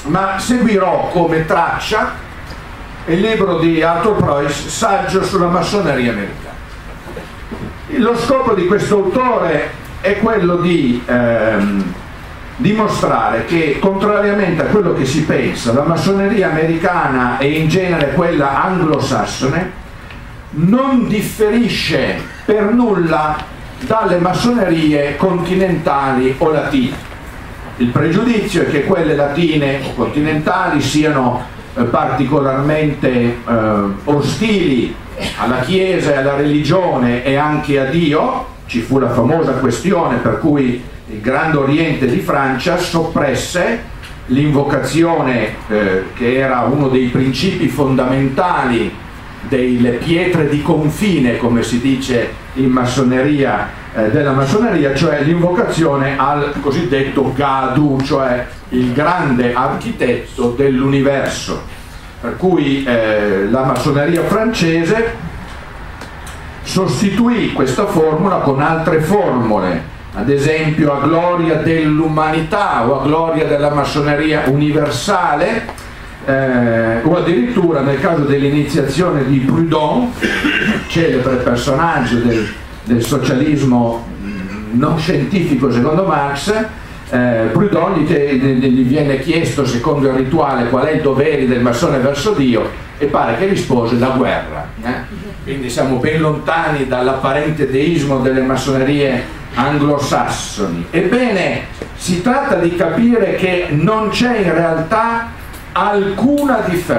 ma seguirò come traccia il libro di Arthur Preuss, Saggio sulla massoneria americana. Lo scopo di questo autore è quello di dimostrare che, contrariamente a quello che si pensa, la massoneria americana e in genere quella anglosassone non differisce per nulla dalle massonerie continentali o latine. Il pregiudizio è che quelle latine o continentali siano particolarmente ostili alla Chiesa e alla religione e anche a Dio. Ci fu la famosa questione per cui il Grande Oriente di Francia soppresse l'invocazione che era uno dei principi fondamentali delle pietre di confine, come si dice in massoneria, della massoneria, cioè l'invocazione al cosiddetto Gadu, cioè il grande architetto dell'universo. Per cui la massoneria francese sostituì questa formula con altre formule, ad esempio a gloria dell'umanità o a gloria della massoneria universale, o addirittura nel caso dell'iniziazione di Proudhon, celebre personaggio del socialismo non scientifico secondo Marx. Proudhon gli viene chiesto secondo il rituale qual è il dovere del massone verso Dio e pare che rispose la guerra. Quindi siamo ben lontani dall'apparente deismo delle massonerie anglosassoni. Ebbene, si tratta di capire che non c'è in realtà alcuna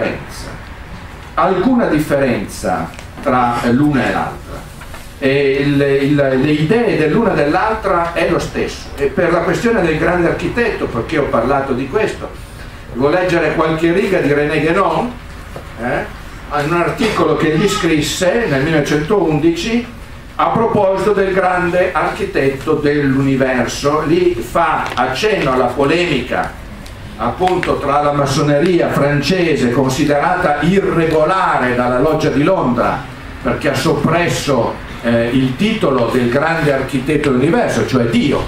differenza tra l'una e l'altra, e le idee dell'una e dell'altra è lo stesso. E per la questione del grande architetto, perché ho parlato di questo, devo leggere qualche riga di René Guénon, in un articolo che gli scrisse nel 1911 a proposito del grande architetto dell'universo. Lì fa accenno alla polemica appunto tra la massoneria francese, considerata irregolare dalla Loggia di Londra perché ha soppresso il titolo del grande architetto dell'universo, cioè Dio,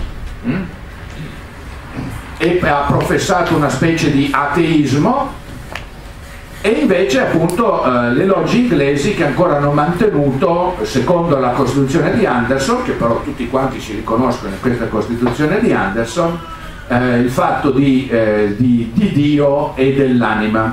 e ha professato una specie di ateismo, e invece appunto le logge inglesi che ancora hanno mantenuto, secondo la Costituzione di Anderson, che però tutti quanti si riconoscono in questa Costituzione di Anderson, il fatto di Dio e dell'anima.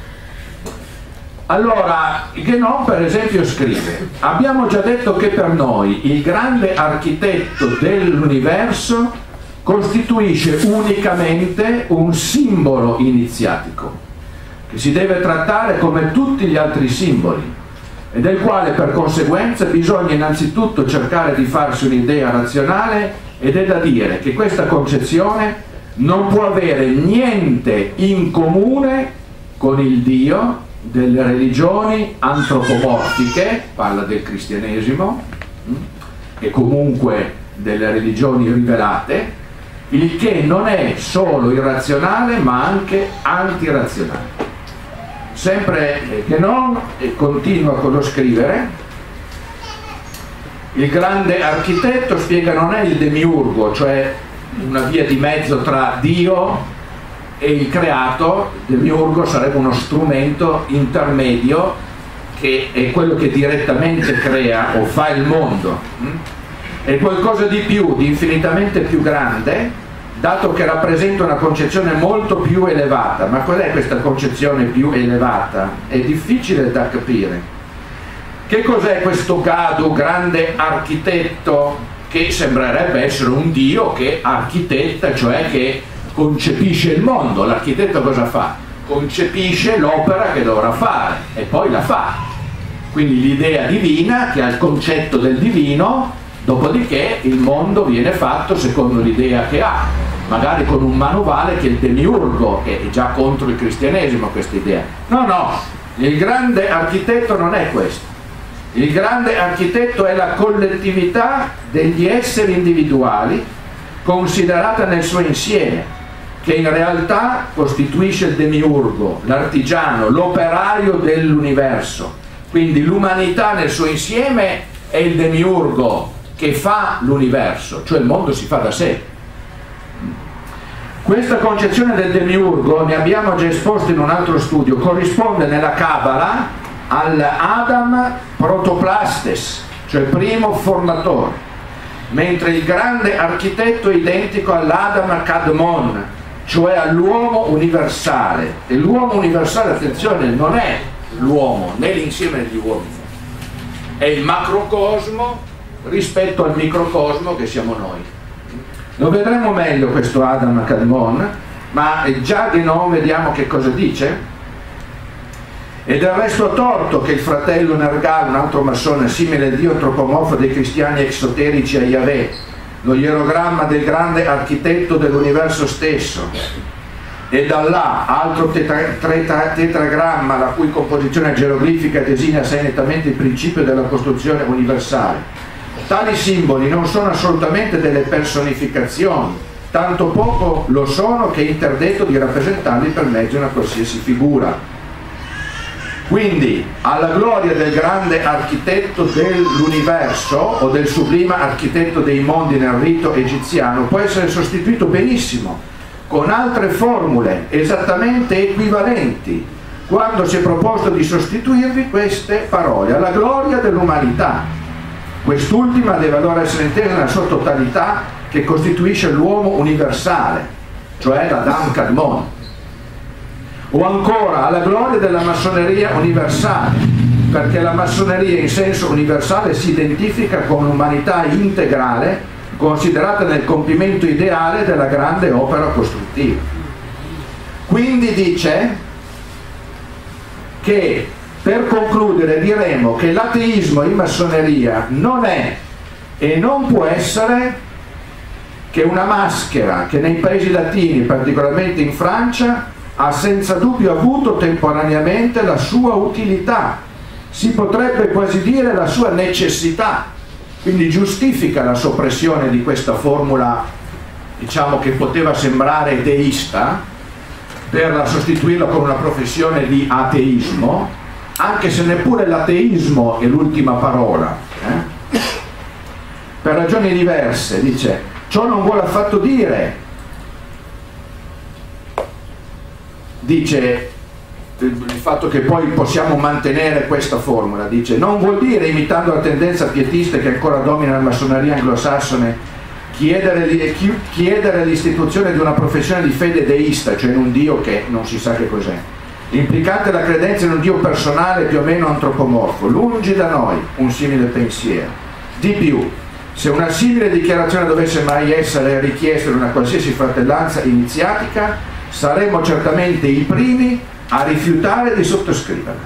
Allora, Guénon per esempio scrive: abbiamo già detto che per noi il grande architetto dell'universo costituisce unicamente un simbolo iniziatico, che si deve trattare come tutti gli altri simboli, e del quale per conseguenza bisogna innanzitutto cercare di farsi un'idea razionale, ed è da dire che questa concezione non può avere niente in comune con il Dio delle religioni antropomorfiche, parla del cristianesimo, e comunque delle religioni rivelate, il che non è solo irrazionale ma anche antirazionale. Sempre Guénon continua con lo scrivere: il grande architetto, spiega, non è il demiurgo, cioè una via di mezzo tra Dio e il creato. Il demiurgo sarebbe uno strumento intermedio che è quello che direttamente crea o fa il mondo. È qualcosa di più, di infinitamente più grande, dato che rappresenta una concezione molto più elevata. Ma qual è questa concezione più elevata? È difficile da capire. Che cos'è questo Gadu, grande architetto, che sembrerebbe essere un dio che architetta, cioè che concepisce il mondo? L'architetto cosa fa? Concepisce l'opera che dovrà fare e poi la fa. Quindi l'idea divina che ha il concetto del divino, dopodiché il mondo viene fatto secondo l'idea che ha, magari con un manovale che è il demiurgo, che è già contro il cristianesimo questa idea. No, il grande architetto non è questo. Il grande architetto è la collettività degli esseri individuali considerata nel suo insieme, che in realtà costituisce il demiurgo, l'artigiano, l'operaio dell'universo. Quindi l'umanità nel suo insieme è il demiurgo che fa l'universo, cioè il mondo si fa da sé. Questa concezione del demiurgo, ne abbiamo già esposto in un altro studio, corrisponde nella Kabbalah all'Adam protoplastes, cioè primo formatore, mentre il grande architetto è identico all'Adam Kadmon, cioè all'uomo universale. E l'uomo universale, attenzione, non è l'uomo né l'insieme degli uomini, è il macrocosmo rispetto al microcosmo che siamo noi. Lo vedremo meglio questo Adam Kadmon, ma già di nome vediamo che cosa dice. E del resto a torto che il fratello Nergal, un altro massone simile al dio antropomorfo dei cristiani exoterici a Yahweh, lo ierogramma del grande architetto dell'universo stesso, e da là altro tetragramma la cui composizione geroglifica designa assai nettamente il principio della costruzione universale. Tali simboli non sono assolutamente delle personificazioni, tanto poco lo sono che è interdetto di rappresentarli per mezzo di una qualsiasi figura. Quindi alla gloria del grande architetto dell'universo o del sublime architetto dei mondi nel rito egiziano può essere sostituito benissimo con altre formule esattamente equivalenti quando si è proposto di sostituirvi queste parole: alla gloria dell'umanità. Quest'ultima deve allora essere intesa nella sua totalità, che costituisce l'uomo universale, cioè l'Adam Kadmon. O ancora alla gloria della massoneria universale, perché la massoneria in senso universale si identifica con l'umanità integrale considerata nel compimento ideale della grande opera costruttiva. Quindi dice che, per concludere, diremo che l'ateismo in massoneria non è e non può essere che una maschera che nei paesi latini, particolarmente in Francia, ha senza dubbio avuto temporaneamente la sua utilità, si potrebbe quasi dire la sua necessità, quindi giustifica la soppressione di questa formula, diciamo, che poteva sembrare deista, per sostituirla con una professione di ateismo, anche se neppure l'ateismo è l'ultima parola, per ragioni diverse. Dice, ciò non vuole affatto dire, dice, il fatto che poi possiamo mantenere questa formula, dice, non vuol dire, imitando la tendenza pietista che ancora domina la massoneria anglosassone, chiedere l'istituzione di una professione di fede deista, cioè in un Dio che non si sa che cos'è, implicante la credenza in un Dio personale più o meno antropomorfo. Lungi da noi un simile pensiero. Di più, se una simile dichiarazione dovesse mai essere richiesta in una qualsiasi fratellanza iniziatica, saremmo certamente i primi a rifiutare di sottoscriverla.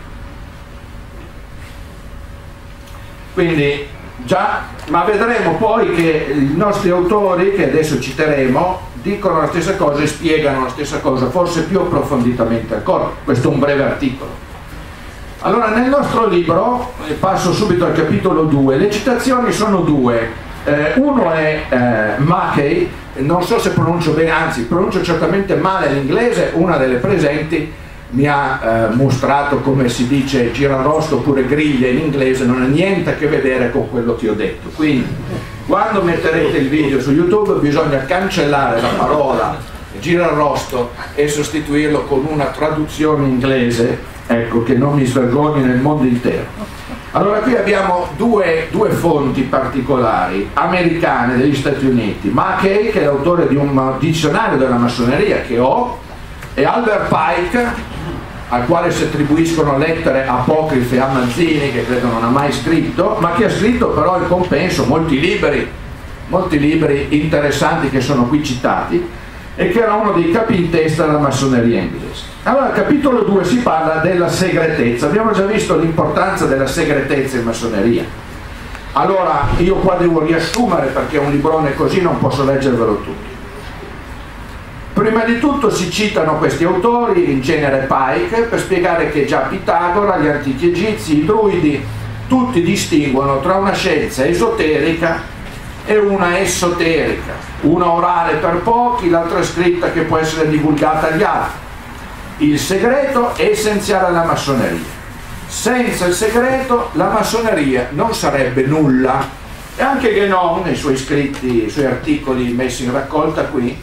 Quindi già, ma vedremo poi che i nostri autori, che adesso citeremo, dicono la stessa cosa e spiegano la stessa cosa, forse più approfonditamente ancora. Questo è un breve articolo. Allora, nel nostro libro, passo subito al capitolo 2, le citazioni sono due. Uno è Mackey, non so se pronuncio bene, anzi pronuncio certamente male l'inglese. Una delle presenti mi ha mostrato come si dice girarrosto oppure griglia in inglese, non ha niente a che vedere con quello che ho detto. Quindi quando metterete il video su YouTube bisogna cancellare la parola girarrosto e sostituirlo con una traduzione inglese, ecco, che non mi svergogni nel mondo intero. Allora, qui abbiamo due fonti particolari americane degli Stati Uniti: Mackey, che è l'autore di un dizionario della massoneria che ho, e Albert Pike, al quale si attribuiscono lettere apocrife a Mazzini, che credo non ha mai scritto, ma che ha scritto però in compenso molti libri interessanti che sono qui citati, e che era uno dei capi in testa della massoneria inglese. Allora, capitolo 2 si parla della segretezza. Abbiamo già visto l'importanza della segretezza in massoneria. Allora, io qua devo riassumere perché un librone così non posso leggervelo tutto. Prima di tutto si citano questi autori, in genere Pike, per spiegare che già Pitagora, gli antichi egizi, i druidi, tutti distinguono tra una scienza esoterica e una esoterica, una orale per pochi, l'altra scritta che può essere divulgata agli altri. Il segreto è essenziale alla massoneria. Senza il segreto la massoneria non sarebbe nulla. E anche Guénon, nei suoi scritti, i suoi articoli messi in raccolta qui,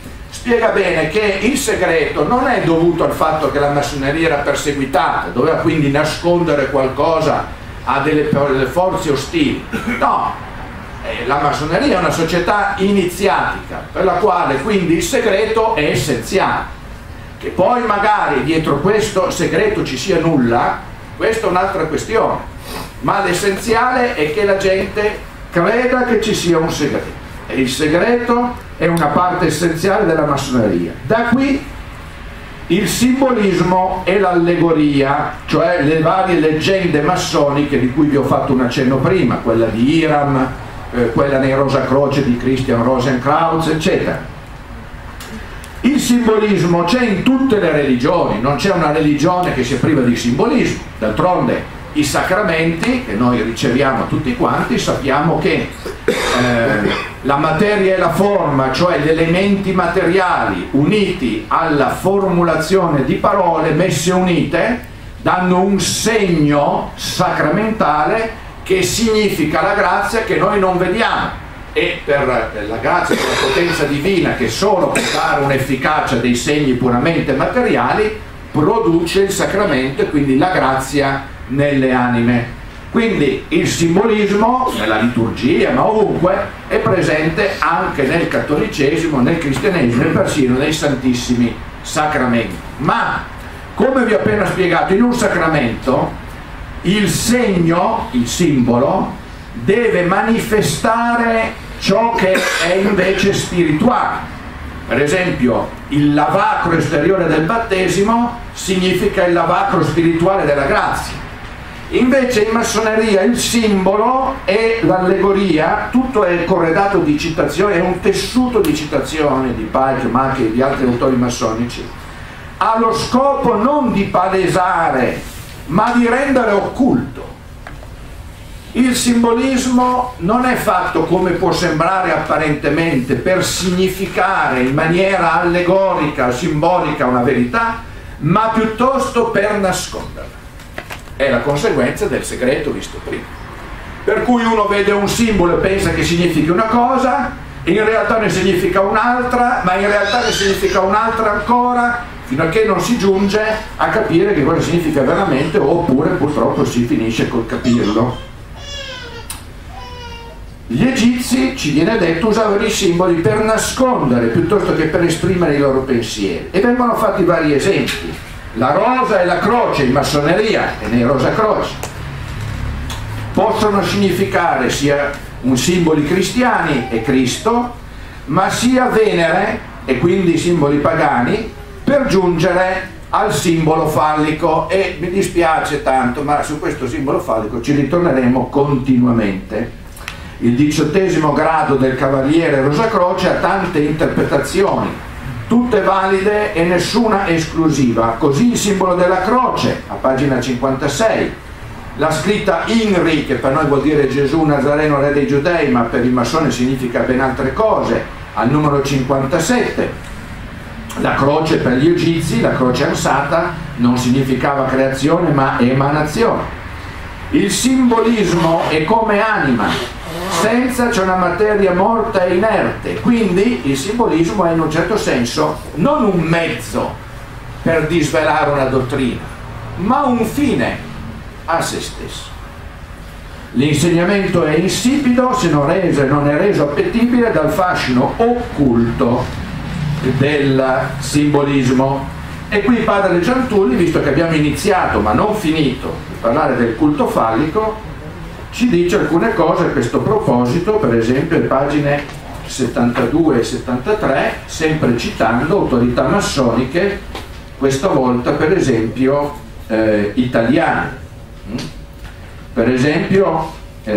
spiega bene che il segreto non è dovuto al fatto che la massoneria era perseguitata, doveva quindi nascondere qualcosa a delle forze ostili. No, la massoneria è una società iniziatica, per la quale quindi il segreto è essenziale. Che poi magari dietro questo segreto ci sia nulla, questa è un'altra questione, ma l'essenziale è che la gente creda che ci sia un segreto, e il segreto è una parte essenziale della massoneria. Da qui il simbolismo e l'allegoria, cioè le varie leggende massoniche di cui vi ho fatto un accenno prima, quella di Hiram, quella nei Rosa Croce di Christian Rosenkreuz, eccetera. Il simbolismo c'è in tutte le religioni, non c'è una religione che sia priva di simbolismo. D'altronde i sacramenti che noi riceviamo tutti quanti, sappiamo che la materia e la forma, cioè gli elementi materiali uniti alla formulazione di parole messe unite, danno un segno sacramentale che significa la grazia che noi non vediamo. E per la grazia, per la potenza divina che solo può dare un'efficacia dei segni puramente materiali, produce il sacramento e quindi la grazia nelle anime. Quindi il simbolismo nella liturgia, ma ovunque, è presente anche nel cattolicesimo, nel cristianesimo e persino nei santissimi sacramenti. Ma come vi ho appena spiegato, in un sacramento il segno, il simbolo, deve manifestare ciò che è invece spirituale. Per esempio, il lavacro esteriore del battesimo significa il lavacro spirituale della grazia. Invece in massoneria il simbolo e l'allegoria, tutto è corredato di citazioni, è un tessuto di citazioni di Pike, ma anche di altri autori massonici, ha lo scopo non di palesare, ma di rendere occulto. Il simbolismo non è fatto, come può sembrare apparentemente, per significare in maniera allegorica, simbolica una verità, ma piuttosto per nasconderla. È la conseguenza del segreto visto prima. Per cui uno vede un simbolo e pensa che significhi una cosa, e in realtà ne significa un'altra, ma in realtà ne significa un'altra ancora, fino a che non si giunge a capire che cosa significa veramente, oppure purtroppo si finisce col capirlo. Gli egizi, ci viene detto, usavano i simboli per nascondere piuttosto che per esprimere i loro pensieri, e vengono fatti vari esempi. La rosa e la croce in massoneria e nei Rosa Croce possono significare sia un simboli cristiani e Cristo, ma sia Venere e quindi simboli pagani, per giungere al simbolo fallico. E mi dispiace tanto, ma su questo simbolo fallico ci ritorneremo continuamente. Il 18° grado del Cavaliere Rosa Croce ha tante interpretazioni, tutte valide e nessuna esclusiva. Così il simbolo della croce, a pagina 56, la scritta INRI, che per noi vuol dire Gesù Nazareno Re dei Giudei, ma per i massoni significa ben altre cose, al numero 57. La croce per gli egizi, la croce ansata, non significava creazione ma emanazione. Il simbolismo è come anima, senza c'è una materia morta e inerte, quindi il simbolismo è in un certo senso non un mezzo per disvelare una dottrina, ma un fine a se stesso. L'insegnamento è insipido se non è reso appetibile dal fascino occulto del simbolismo. E qui padre Giantulli, visto che abbiamo iniziato ma non finito di parlare del culto fallico, ci dice alcune cose a questo proposito, per esempio in pagine 72 e 73, sempre citando autorità massoniche, questa volta per esempio italiane. Per esempio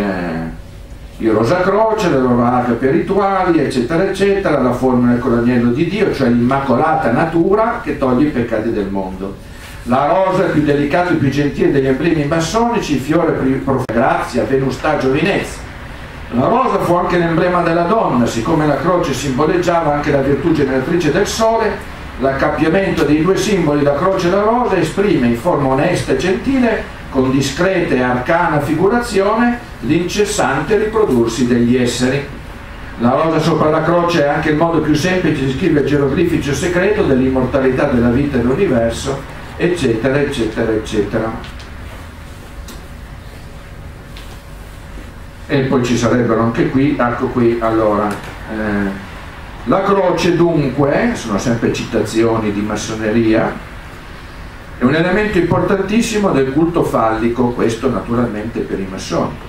il Rosa Croce, le loro agape rituali, eccetera eccetera, la formula con l'agnello di Dio, cioè l'immacolata natura che toglie i peccati del mondo. La rosa è più delicata e più gentile degli emblemi massonici, il fiore più grazia, venustà, giovinezza. La rosa fu anche l'emblema della donna, siccome la croce simboleggiava anche la virtù generatrice del sole. L'accappiamento dei due simboli, la croce e la rosa, esprime in forma onesta e gentile, con discreta e arcana figurazione, l'incessante riprodursi degli esseri. La rosa sopra la croce è anche il modo più semplice di scrivere il geroglifico segreto dell'immortalità della vita e dell'universo, eccetera, eccetera, eccetera. E poi ci sarebbero anche qui, ecco qui, allora, la croce dunque, sono sempre citazioni di massoneria, è un elemento importantissimo del culto fallico, questo naturalmente per i massoni.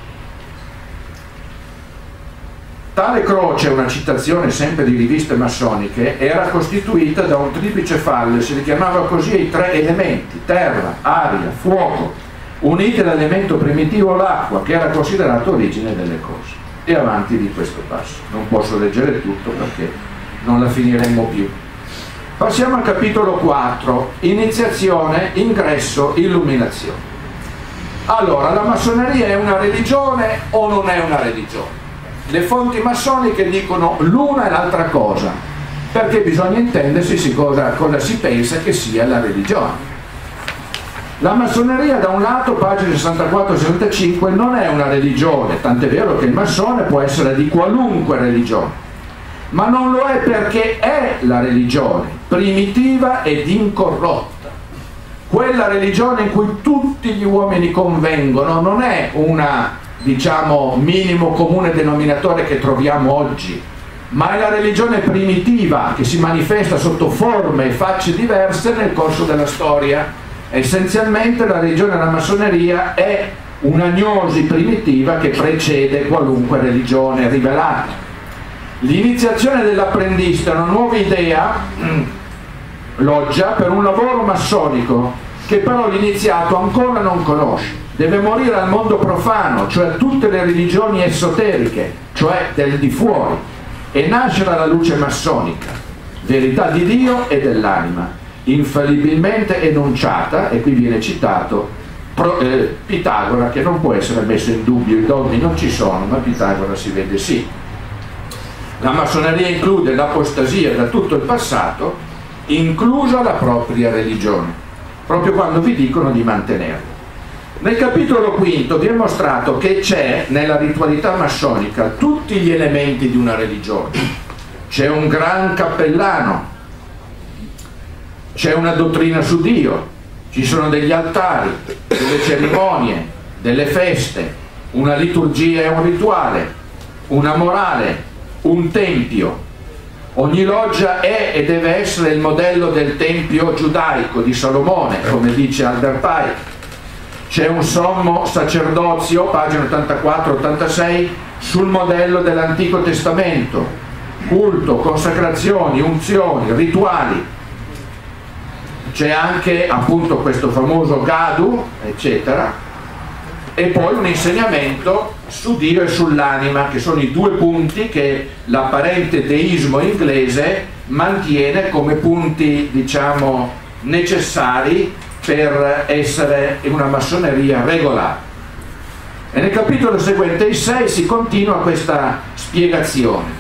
Tale croce, una citazione sempre di riviste massoniche, era costituita da un triplice fallo, si richiamava così ai tre elementi, terra, aria, fuoco, uniti all'elemento primitivo l'acqua, che era considerato origine delle cose. E avanti di questo passo. Non posso leggere tutto perché non la finiremmo più. Passiamo al capitolo 4, iniziazione, ingresso, illuminazione. Allora, la massoneria è una religione o non è una religione? Le fonti massoniche dicono l'una e l'altra cosa, perché bisogna intendersi cosa si pensa che sia la religione. La massoneria da un lato, pagine 64-65, non è una religione, tant'è vero che il massone può essere di qualunque religione, ma non lo è perché è la religione primitiva ed incorrotta. Quella religione in cui tutti gli uomini convengono non è una, diciamo, minimo comune denominatore che troviamo oggi, ma è la religione primitiva che si manifesta sotto forme e facce diverse nel corso della storia. Essenzialmente la religione della massoneria è un'agnosi primitiva che precede qualunque religione rivelata. L'iniziazione dell'apprendista è una nuova idea, loggia, per un lavoro massonico che però l'iniziato ancora non conosce. Deve morire al mondo profano, cioè a tutte le religioni esoteriche, cioè del di fuori, e nascere alla luce massonica, verità di Dio e dell'anima, infallibilmente enunciata, e qui viene citato Pitagora, che non può essere messo in dubbio, i dogmi non ci sono, ma Pitagora si vede sì. La massoneria include l'apostasia da tutto il passato, inclusa la propria religione, proprio quando vi dicono di mantenerla. Nel capitolo quinto vi è mostrato che c'è nella ritualità massonica tutti gli elementi di una religione. C'è un gran cappellano, c'è una dottrina su Dio, ci sono degli altari, delle cerimonie, delle feste, una liturgia e un rituale, una morale, un tempio. Ogni loggia è e deve essere il modello del tempio giudaico di Salomone, come dice Albert Pike. C'è un sommo sacerdozio, pagina 84-86, sul modello dell'Antico Testamento, culto, consacrazioni, unzioni, rituali. C'è anche appunto questo famoso Gadu, eccetera, e poi un insegnamento su Dio e sull'anima, che sono i due punti che l'apparente teismo inglese mantiene come punti, diciamo, necessari per essere una massoneria regolare. E nel capitolo seguente, il 6, si continua questa spiegazione.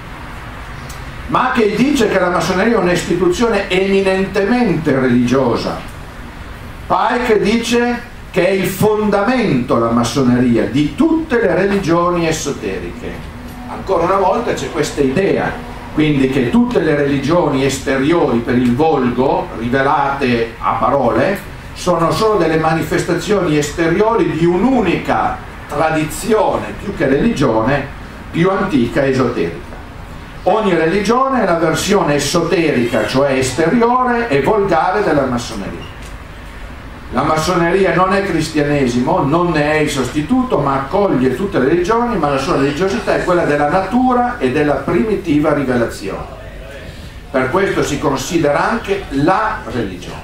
Ma che dice che la massoneria è un'istituzione eminentemente religiosa. Pike dice che è il fondamento, la massoneria, di tutte le religioni esoteriche. Ancora una volta c'è questa idea, quindi, che tutte le religioni esteriori per il volgo, rivelate a parole, sono solo delle manifestazioni esteriori di un'unica tradizione, più che religione, più antica e esoterica. Ogni religione è la versione esoterica, cioè esteriore e volgare della massoneria. La massoneria non è cristianesimo, non ne è il sostituto, ma accoglie tutte le religioni, ma la sua religiosità è quella della natura e della primitiva rivelazione. Per questo si considera anche la religione.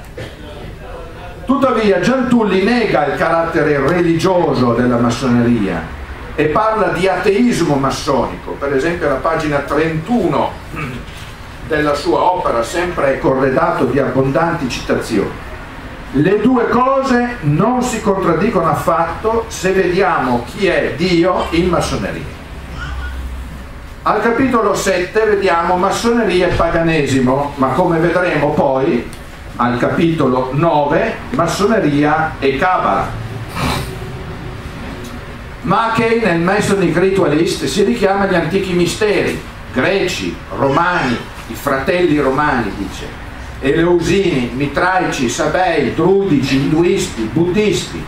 Tuttavia Giantulli nega il carattere religioso della massoneria e parla di ateismo massonico. Per esempio alla pagina 31 della sua opera, sempre corredato di abbondanti citazioni. Le due cose non si contraddicono affatto se vediamo chi è Dio in massoneria. Al capitolo 7 vediamo massoneria e paganesimo, ma come vedremo poi al capitolo 9 massoneria e cabala. Mackey nel Masonic Ritualist si richiama agli antichi misteri, greci, romani, i fratelli romani, dice, eleusini, mitraici, sabei, druidici, induisti, buddisti.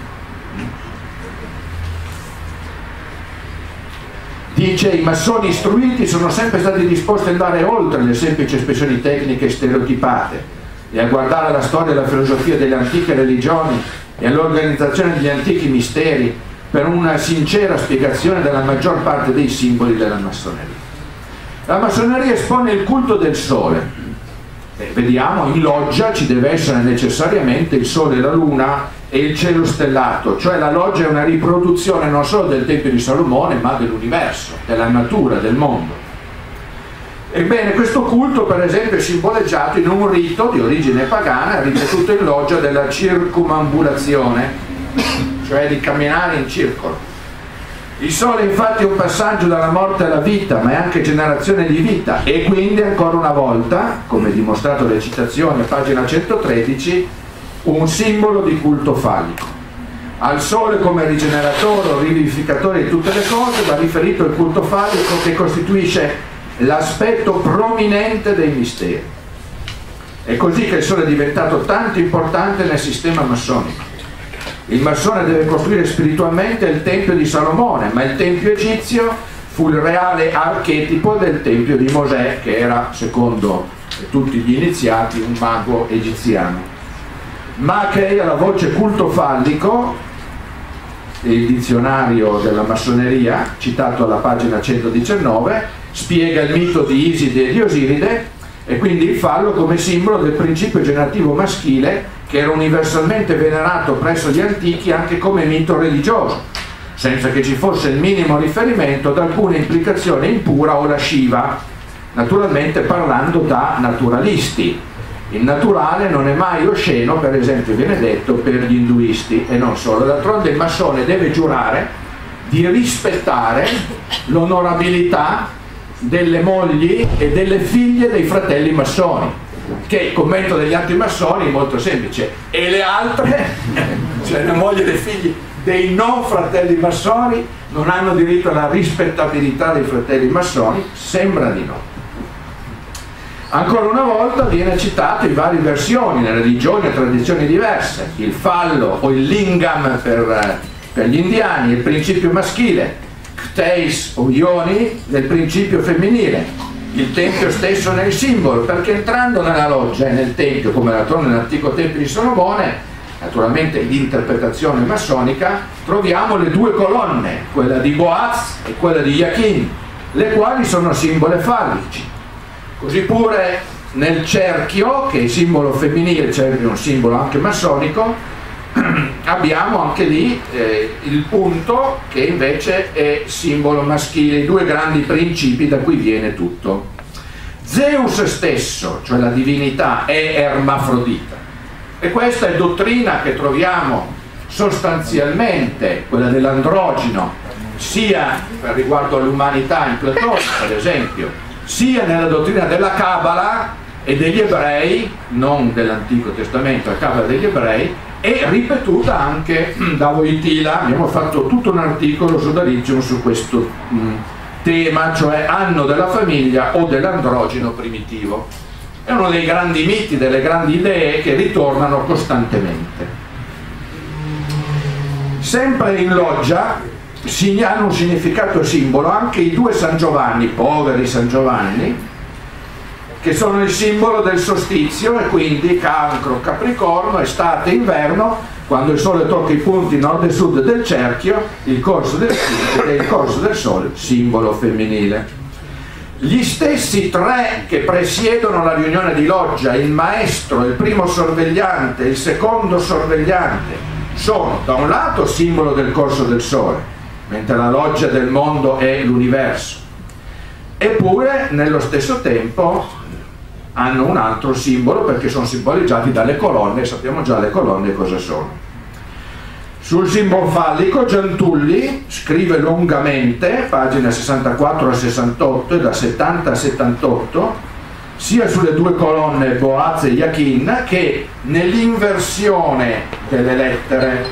Dice, i massoni istruiti sono sempre stati disposti ad andare oltre le semplici espressioni tecniche stereotipate e a guardare la storia e la filosofia delle antiche religioni e all'organizzazione degli antichi misteri per una sincera spiegazione della maggior parte dei simboli della massoneria. La massoneria espone il culto del sole. Vediamo, in loggia ci deve essere necessariamente il sole e la luna e il cielo stellato, cioè la loggia è una riproduzione non solo del Tempio di Salomone ma dell'universo, della natura, del mondo. Ebbene, questo culto per esempio è simboleggiato in un rito di origine pagana ripetuto in loggia della circumambulazione, cioè di camminare in circolo. Il sole infatti è un passaggio dalla morte alla vita, ma è anche generazione di vita, e quindi ancora una volta, come dimostrato dalle citazioni a pagina 113, un simbolo di culto fallico. Al sole come rigeneratore o rivivificatore di tutte le cose va riferito il culto fallico, che costituisce l'aspetto prominente dei misteri. È così che il sole è diventato tanto importante nel sistema massonico. Il massone deve costruire spiritualmente il tempio di Salomone, ma il tempio egizio fu il reale archetipo del tempio di Mosè, che era, secondo tutti gli iniziati, un mago egiziano. Mackey, alla voce culto fallico, il dizionario della massoneria, citato alla pagina 119, spiega il mito di Iside e di Osiride, e quindi il fallo come simbolo del principio generativo maschile, che era universalmente venerato presso gli antichi anche come mito religioso, senza che ci fosse il minimo riferimento ad alcuna implicazione impura o lasciva, naturalmente parlando da naturalisti. Il naturale non è mai osceno, per esempio viene detto per gli induisti, e non solo. D'altronde il massone deve giurare di rispettare l'onorabilità delle mogli e delle figlie dei fratelli massoni, che il commento degli altri massoni è molto semplice: e le altre, cioè le mogli e le figlie dei non fratelli massoni, non hanno diritto alla rispettabilità dei fratelli massoni? Sembra di no. Ancora una volta viene citato in varie versioni, nelle religioni e tradizioni diverse, il fallo o il lingam per gli indiani, il principio maschile, Cteis o Ioni del principio femminile, il tempio stesso nel simbolo, perché entrando nella loggia e nel tempio, come d'altronde nell'antico tempio di Salomone, naturalmente l'interpretazione massonica, troviamo le due colonne, quella di Boaz e quella di Yakin, le quali sono simboli fallici. Così pure nel cerchio, che è il simbolo femminile, cioè un simbolo anche massonico, abbiamo anche lì il punto che invece è simbolo maschile, i due grandi principi da cui viene tutto. Zeus stesso, cioè la divinità, è ermafrodita, e questa è dottrina che troviamo sostanzialmente, quella dell'androgino, sia per riguardo all'umanità in Platone per esempio, sia nella dottrina della Cabala e degli ebrei, non dell'Antico Testamento, la Cabala degli ebrei, e ripetuta anche da Voitila. Abbiamo fatto tutto un articolo su Darigium su questo tema, cioè anno della famiglia o dell'androgeno primitivo. È uno dei grandi miti, delle grandi idee che ritornano costantemente. Sempre in loggia hanno un significato simbolo anche i due San Giovanni, poveri San Giovanni, che sono il simbolo del solstizio, e quindi Cancro, Capricorno, estate, inverno, quando il sole tocca i punti nord e sud del cerchio, il corso del Sole e il corso del sole, simbolo femminile. Gli stessi tre che presiedono la riunione di loggia, il maestro, il primo sorvegliante, il secondo sorvegliante, sono da un lato simbolo del corso del sole, mentre la loggia del mondo è l'universo, eppure nello stesso tempo hanno un altro simbolo, perché sono simboleggiati dalle colonne, e sappiamo già le colonne cosa sono. Sul simbolo fallico Giantulli scrive lungamente, pagine 64 a 68 e da 70 a 78, sia sulle due colonne Boaz e Yakin, che nell'inversione delle lettere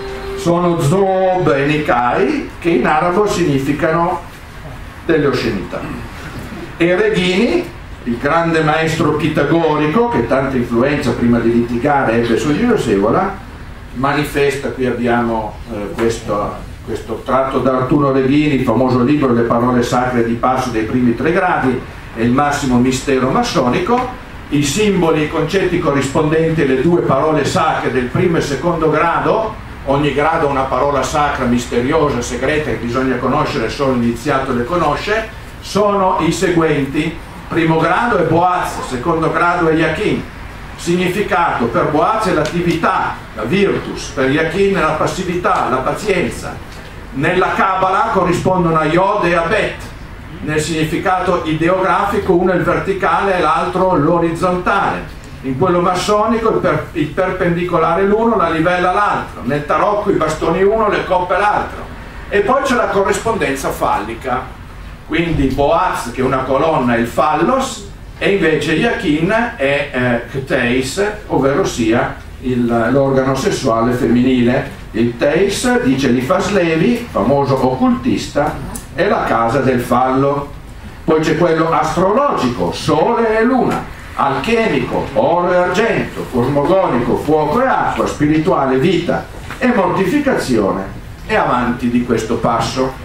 sono Zob e Nikai, che in arabo significano delle oscenità. E Reghini, il grande maestro pitagorico, che tanta influenza prima di litigare ebbe su Giulio Scaevola, manifesta, qui abbiamo questo tratto da Arturo Reghini, il famoso libro Le parole sacre di passo dei primi 3 gradi e il massimo mistero massonico, i simboli e i concetti corrispondenti alle 2 parole sacre del primo e secondo grado, ogni grado ha una parola sacra, misteriosa, segreta, che bisogna conoscere, solo l'iniziato le conosce, sono i seguenti. Primo grado è Boaz, secondo grado è Yakin. Significato: per Boaz è l'attività, la virtus, per Yakin è la passività, la pazienza. Nella Kabbalah corrispondono a Yod e a Bet. Nel significato ideografico uno è il verticale e l'altro l'orizzontale. In quello massonico il perpendicolare l'uno la livella l'altro. Nel tarocco i bastoni uno, le coppe l'altro. E poi c'è la corrispondenza fallica. Quindi Boaz, che è una colonna, è il fallos, e invece Yakin è Kteis, ovvero sia l'organo sessuale femminile. Il Teis, dice Eliphas Levi, famoso occultista, è la casa del fallo. Poi c'è quello astrologico, sole e luna, alchemico, oro e argento, cosmogonico, fuoco e acqua, spirituale, vita e mortificazione, e avanti di questo passo.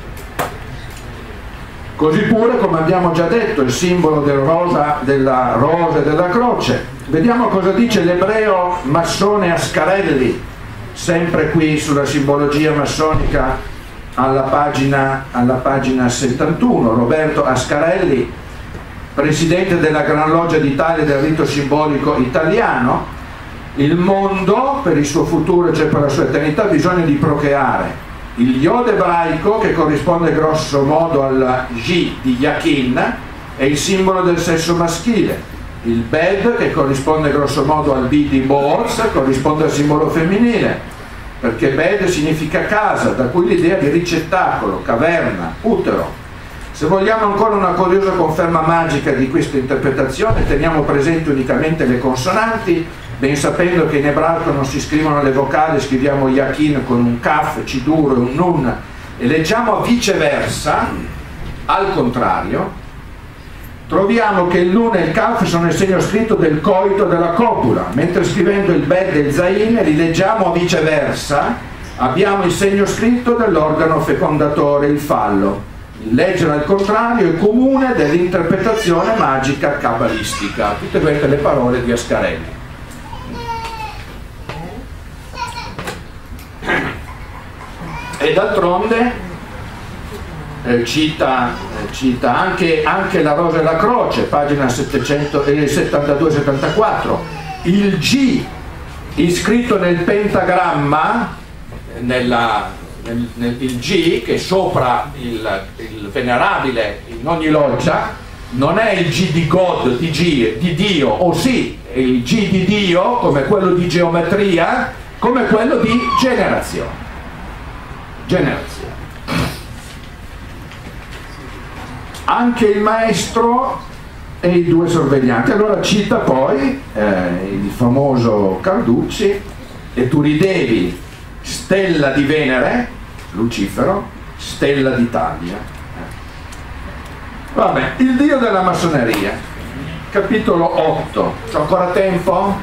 Così pure, come abbiamo già detto, il simbolo della rosa e della croce. Vediamo cosa dice l'ebreo massone Ascarelli, sempre qui sulla simbologia massonica, alla pagina 71. Roberto Ascarelli, presidente della Gran Loggia d'Italia del rito simbolico italiano. Il mondo, per il suo futuro, cioè per la sua eternità, ha bisogno di procreare. Il Yod ebraico, che corrisponde grosso modo al J di Yakin, è il simbolo del sesso maschile. Il Bed, che corrisponde grosso modo al B di Boaz, corrisponde al simbolo femminile, perché Bed significa casa, da cui l'idea di ricettacolo, caverna, utero. Se vogliamo ancora una curiosa conferma magica di questa interpretazione, teniamo presenti unicamente le consonanti, ben sapendo che in ebraico non si scrivono le vocali, scriviamo Yakin con un Kaf, C duro e un Nun, e leggiamo viceversa, al contrario, troviamo che il Nun e il Kaf sono il segno scritto del coito della copula, mentre scrivendo il Bet e il Zain li leggiamo viceversa, abbiamo il segno scritto dell'organo fecondatore, il fallo. Il leggere al contrario è comune dell'interpretazione magica cabalistica. Tutte queste le parole di Ascarelli. E d'altronde cita anche la rosa e la croce, pagina 72-74. Il G iscritto nel pentagramma, il G che è sopra il venerabile in ogni loggia, non è il G di God, di Dio, o sì, è il G di Dio, come quello di geometria, come quello di generazione. Anche il maestro e i 2 sorveglianti. Allora cita poi il famoso Carducci: e tu ridevi, stella di Venere, Lucifero, stella d'Italia. Vabbè, il dio della massoneria, capitolo 8. C'ho ancora tempo?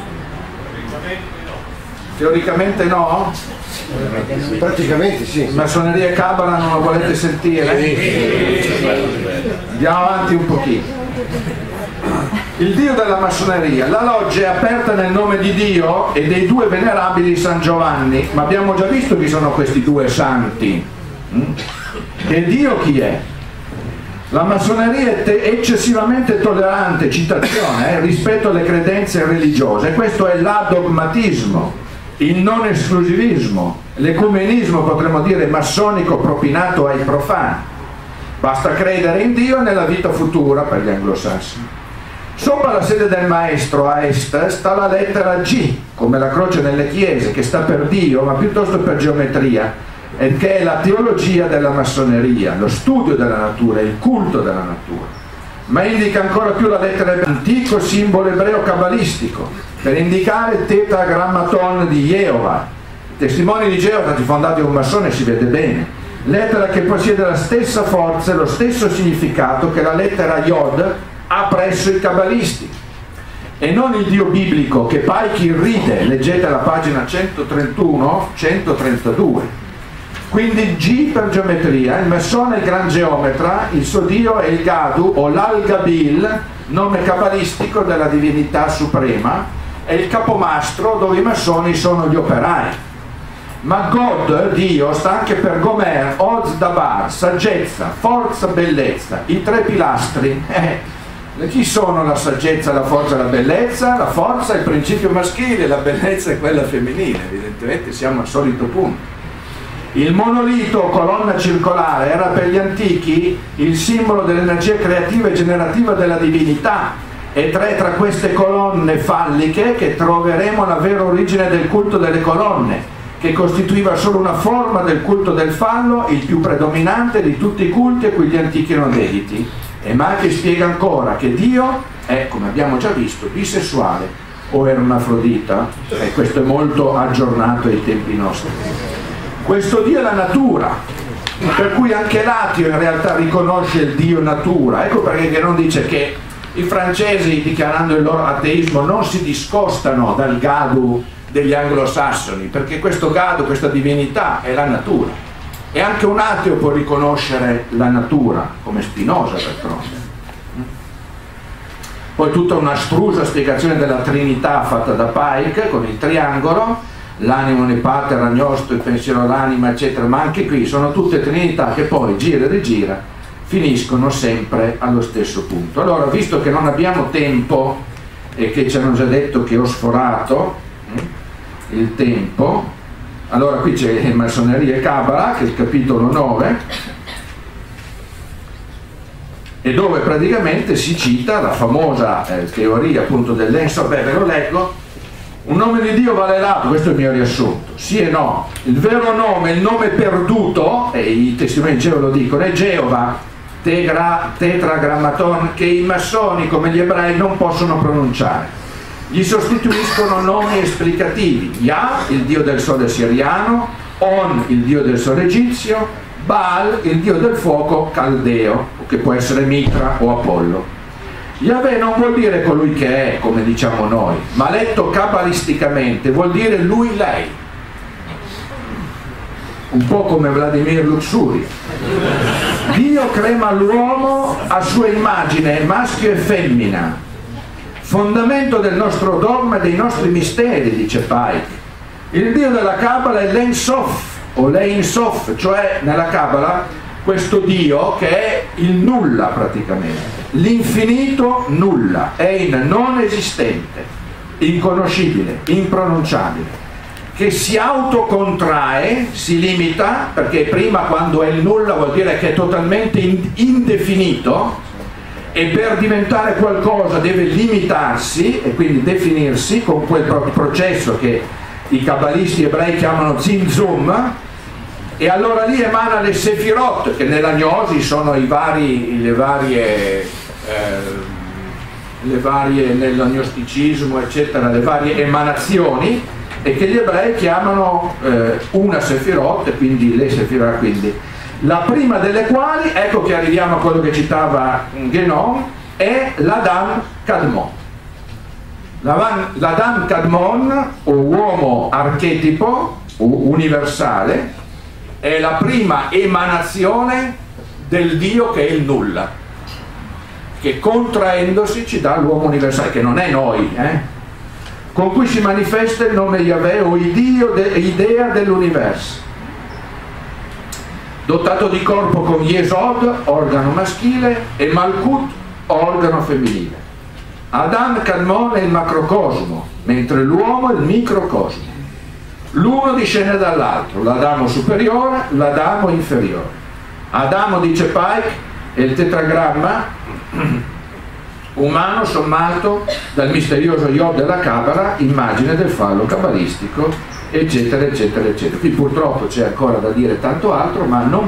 Teoricamente no? Praticamente sì. Massoneria e Kabbalah non lo volete sentire? Andiamo avanti un pochino. Il dio della massoneria. La loggia è aperta nel nome di Dio e dei 2 venerabili San Giovanni, ma abbiamo già visto chi sono questi 2 santi. E Dio chi è? La massoneria è eccessivamente tollerante, citazione, rispetto alle credenze religiose. Questo è l'adogmatismo, il non esclusivismo, l'ecumenismo, potremmo dire, massonico propinato ai profani. Basta credere in Dio e nella vita futura per gli anglosassoni. Sopra la sede del maestro a est sta la lettera G, come la croce nelle chiese, che sta per Dio, ma piuttosto per geometria, e che è la teologia della massoneria, lo studio della natura, il culto della natura. Ma indica ancora più la lettera antico simbolo ebreo cabalistico, per indicare il tetragrammaton di Jehovah, Testimoni di Geova stati fondati da un massone, si vede bene. Lettera che possiede la stessa forza e lo stesso significato che la lettera Yod ha presso i cabalisti. E non il Dio biblico che Pike irride, leggete la pagina 131-132. Quindi G per geometria, il massone è il gran geometra, il suo Dio è il Gadu o l'Al-Gabil, nome cabalistico della divinità suprema, è il capomastro dove i massoni sono gli operai. Ma God, Dio, sta anche per Gomer, Oz Dabar, saggezza, forza, bellezza, i tre pilastri. Chi sono la saggezza, la forza e la bellezza? La forza è il principio maschile, la bellezza è quella femminile, evidentemente siamo al solito punto. Il monolito, colonna circolare, era per gli antichi il simbolo dell'energia creativa e generativa della divinità, e tra queste colonne falliche che troveremo la vera origine del culto delle colonne, che costituiva solo una forma del culto del fallo, il più predominante di tutti i culti a cui gli antichi erano dediti. E Maki spiega ancora che Dio è, come abbiamo già visto, bisessuale o ermafrodita, e questo è molto aggiornato ai tempi nostri. Questo Dio è la natura, per cui anche l'ateo in realtà riconosce il Dio natura. Ecco perché non dice che i francesi, dichiarando il loro ateismo, non si discostano dal Gadu degli anglosassoni, perché questo Gadu, questa divinità è la natura, e anche un ateo può riconoscere la natura, come Spinoza d'altronde. Poi tutta una astrusa spiegazione della Trinità fatta da Pike con il triangolo, l'animo ne pater, agnosto, il pensiero, l'anima, eccetera, ma anche qui sono tutte Trinità che poi gira e rigira finiscono sempre allo stesso punto. Allora, visto che non abbiamo tempo e che ci hanno già detto che ho sforato il tempo, allora qui c'è Massoneria e Kabbalah, che è il capitolo 9, e dove praticamente si cita la famosa teoria appunto dell'Enso. Beh, ve lo leggo. Un nome di Dio vale l'altro, questo è il mio riassunto, sì e no. Il vero nome, il nome perduto, e i testimoni di Geova lo dicono, è Geova, tetragrammaton, che i massoni come gli ebrei non possono pronunciare. Gli sostituiscono nomi esplicativi: Yah, il dio del sole siriano, On, il dio del sole egizio, Baal, il dio del fuoco caldeo, che può essere Mitra o Apollo. Yahweh non vuol dire colui che è, come diciamo noi, ma letto cabalisticamente vuol dire lui, lei. Un po' come Vladimir Luxuria. Dio crea l'uomo a sua immagine, maschio e femmina. Fondamento del nostro dogma e dei nostri misteri, dice Pike. Il Dio della Kabbalah è l'Ein Sof o l'Ein Sof, cioè nella Kabbalah questo Dio che è il nulla praticamente, l'infinito nulla, Ein non esistente, inconoscibile, impronunciabile, che si autocontrae, si limita, perché prima quando è il nulla vuol dire che è totalmente indefinito, e per diventare qualcosa deve limitarsi e quindi definirsi con quel processo che i cabalisti ebrei chiamano Tzimtzum, e allora lì emana le Sefirot, che nella Gnosi sono le varie nell'agnosticismo eccetera, le varie emanazioni, e che gli ebrei chiamano una Sefirot, e quindi le Sefirot, quindi la prima delle quali, ecco che arriviamo a quello che citava Guénon, è l'Adam Kadmon. L'Adam Kadmon, o uomo archetipo, o universale, è la prima emanazione del Dio che è il nulla, che contraendosi ci dà l'uomo universale, che non è noi, con cui si manifesta il nome Yahweh o idea dell'universo, dotato di corpo con Yesod, organo maschile, e Malkut, organo femminile. Adam Kadmon è il macrocosmo, mentre l'uomo è il microcosmo. L'uno discende dall'altro, l'Adamo superiore, l'Adamo inferiore. Adamo, dice Pike, è il tetragramma umano sommato dal misterioso Yod della Kabbalah, immagine del fallo cabalistico, eccetera eccetera eccetera. Qui purtroppo c'è ancora da dire tanto altro, ma non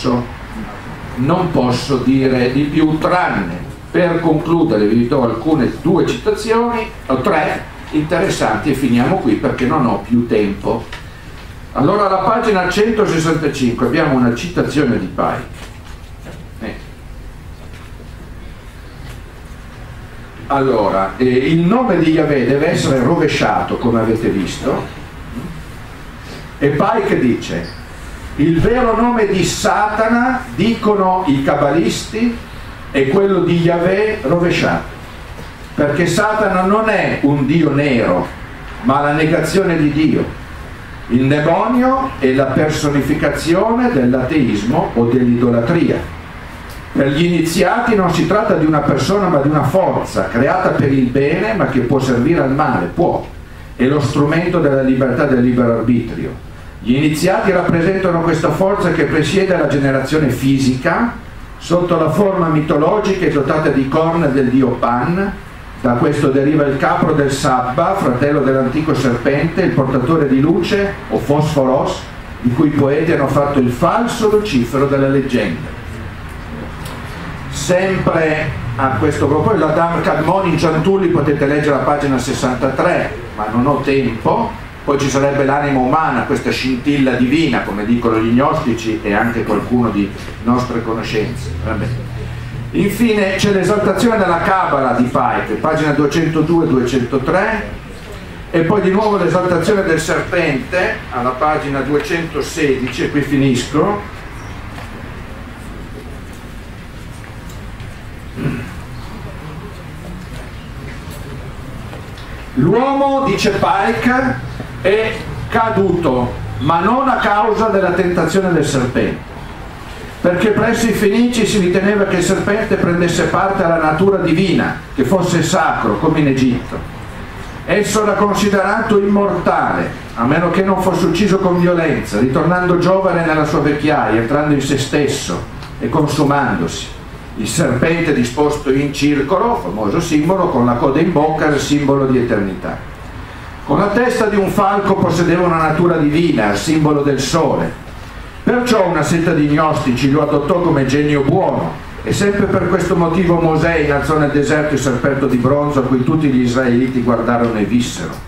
posso dire di più, tranne per concludere vi do due citazioni o tre interessanti, e finiamo qui perché non ho più tempo. Allora alla pagina 165 abbiamo una citazione di Pike. Allora, il nome di Yahweh deve essere rovesciato, come avete visto, e Pike dice: il vero nome di Satana, dicono i cabalisti, è quello di Yahweh rovesciato, perché Satana non è un dio nero, ma la negazione di Dio. Il demonio è la personificazione dell'ateismo o dell'idolatria. Per gli iniziati non si tratta di una persona ma di una forza creata per il bene ma che può servire al male, è lo strumento della libertà del libero arbitrio. Gli iniziati rappresentano questa forza che presiede alla generazione fisica sotto la forma mitologica e dotata di corna del dio Pan. Da questo deriva il capro del Sabba, fratello dell'antico serpente, il portatore di luce o Fosforos, di cui i poeti hanno fatto il falso Lucifero della leggenda. Sempre a questo proposito, l'Adam Kadmon in Ciantulli potete leggere la pagina 63, ma non ho tempo. Poi ci sarebbe l'anima umana, questa scintilla divina, come dicono gli gnostici e anche qualcuno di nostre conoscenze. Vabbè. Infine c'è l'esaltazione della Cabala di Pike, pagina 202-203, e poi di nuovo l'esaltazione del serpente alla pagina 216, e qui finisco. L'uomo, dice Pike, è caduto, ma non a causa della tentazione del serpente, perché presso i Fenici si riteneva che il serpente prendesse parte alla natura divina, che fosse sacro, come in Egitto. Esso era considerato immortale, a meno che non fosse ucciso con violenza, ritornando giovane nella sua vecchiaia, entrando in se stesso e consumandosi. Il serpente disposto in circolo, famoso simbolo, con la coda in bocca, era simbolo di eternità. Con la testa di un falco possedeva una natura divina, simbolo del sole. Perciò una setta di gnostici lo adottò come genio buono, e sempre per questo motivo Mosè innalzò nel deserto il serpente di bronzo a cui tutti gli israeliti guardarono e vissero.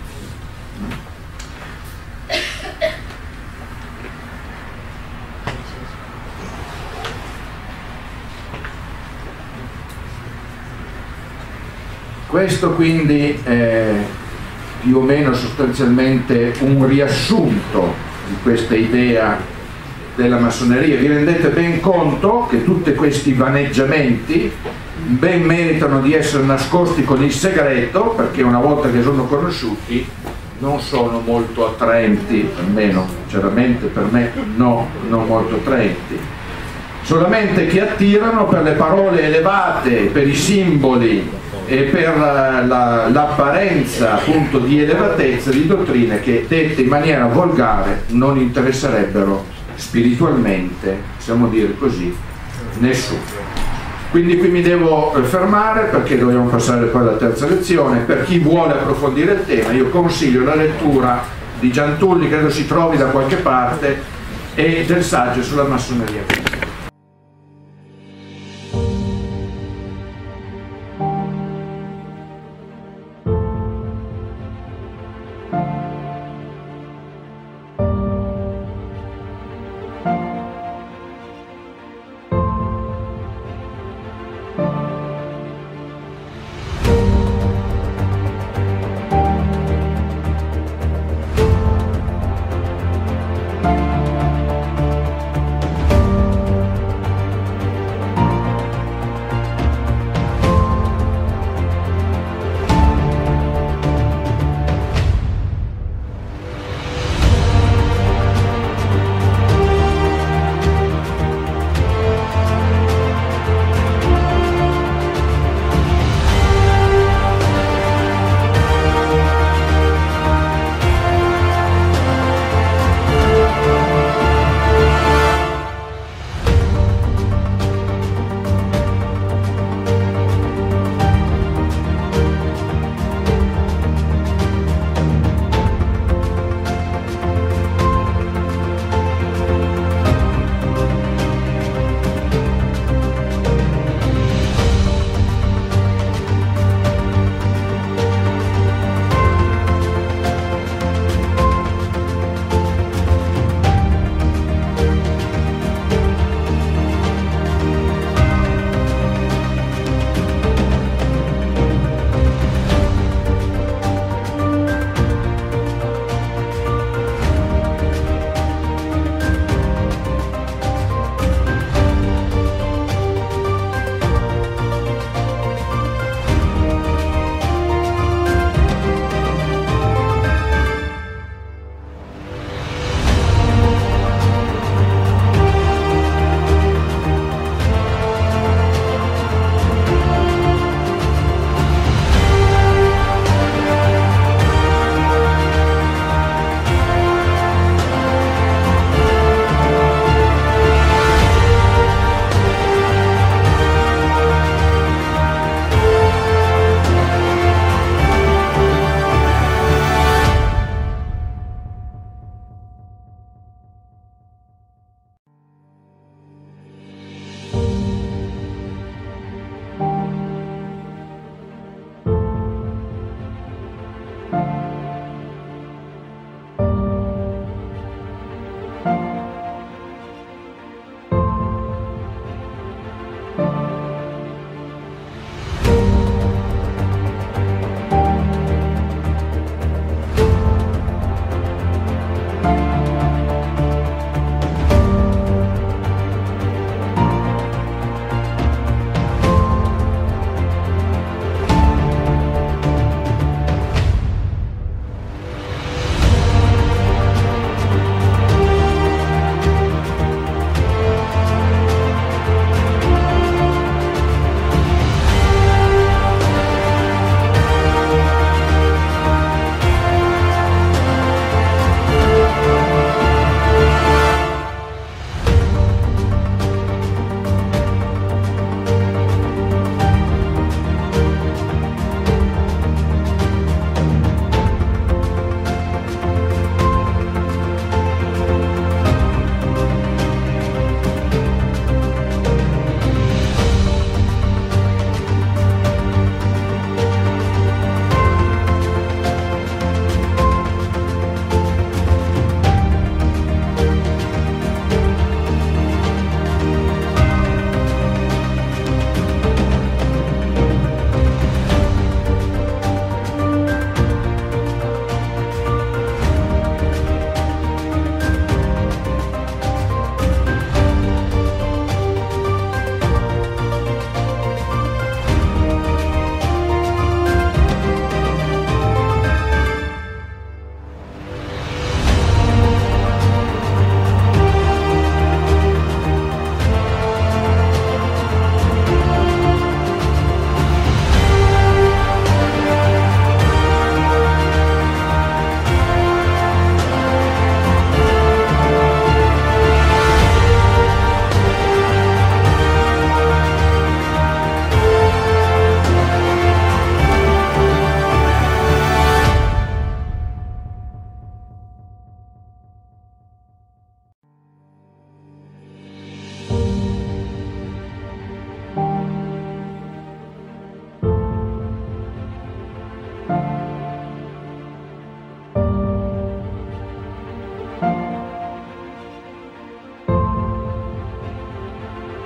Questo quindi è più o meno sostanzialmente un riassunto di questa idea della massoneria. Vi rendete ben conto che tutti questi vaneggiamenti ben meritano di essere nascosti con il segreto, perché una volta che sono conosciuti non sono molto attraenti, almeno sinceramente per me non molto attraenti, solamente che attirano per le parole elevate, per i simboli e per l'apparenza appunto di elevatezza di dottrine che dette in maniera volgare non interesserebbero spiritualmente, possiamo dire così, nessuno. Quindi qui mi devo fermare perché dobbiamo passare poi alla terza lezione. Per chi vuole approfondire il tema io consiglio la lettura di Giantulli, credo si trovi da qualche parte, e del saggio sulla massoneria.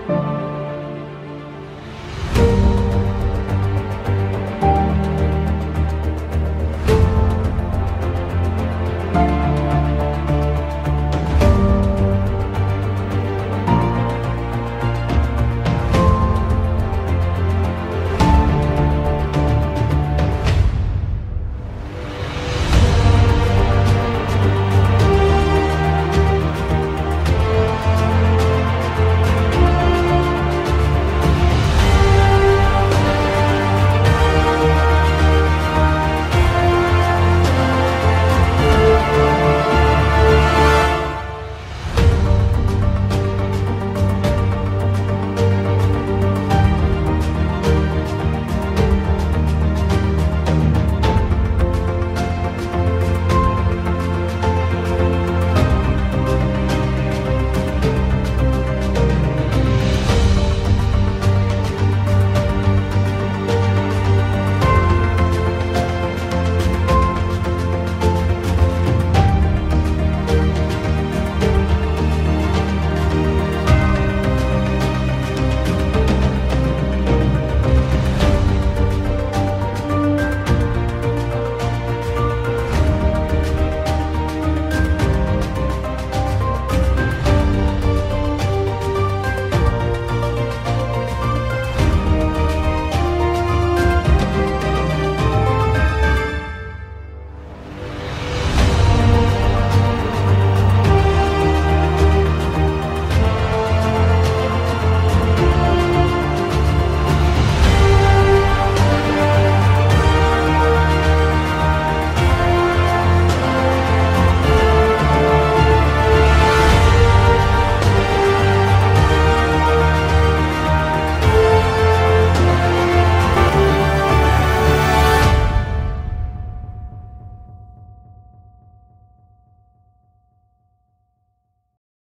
Grazie.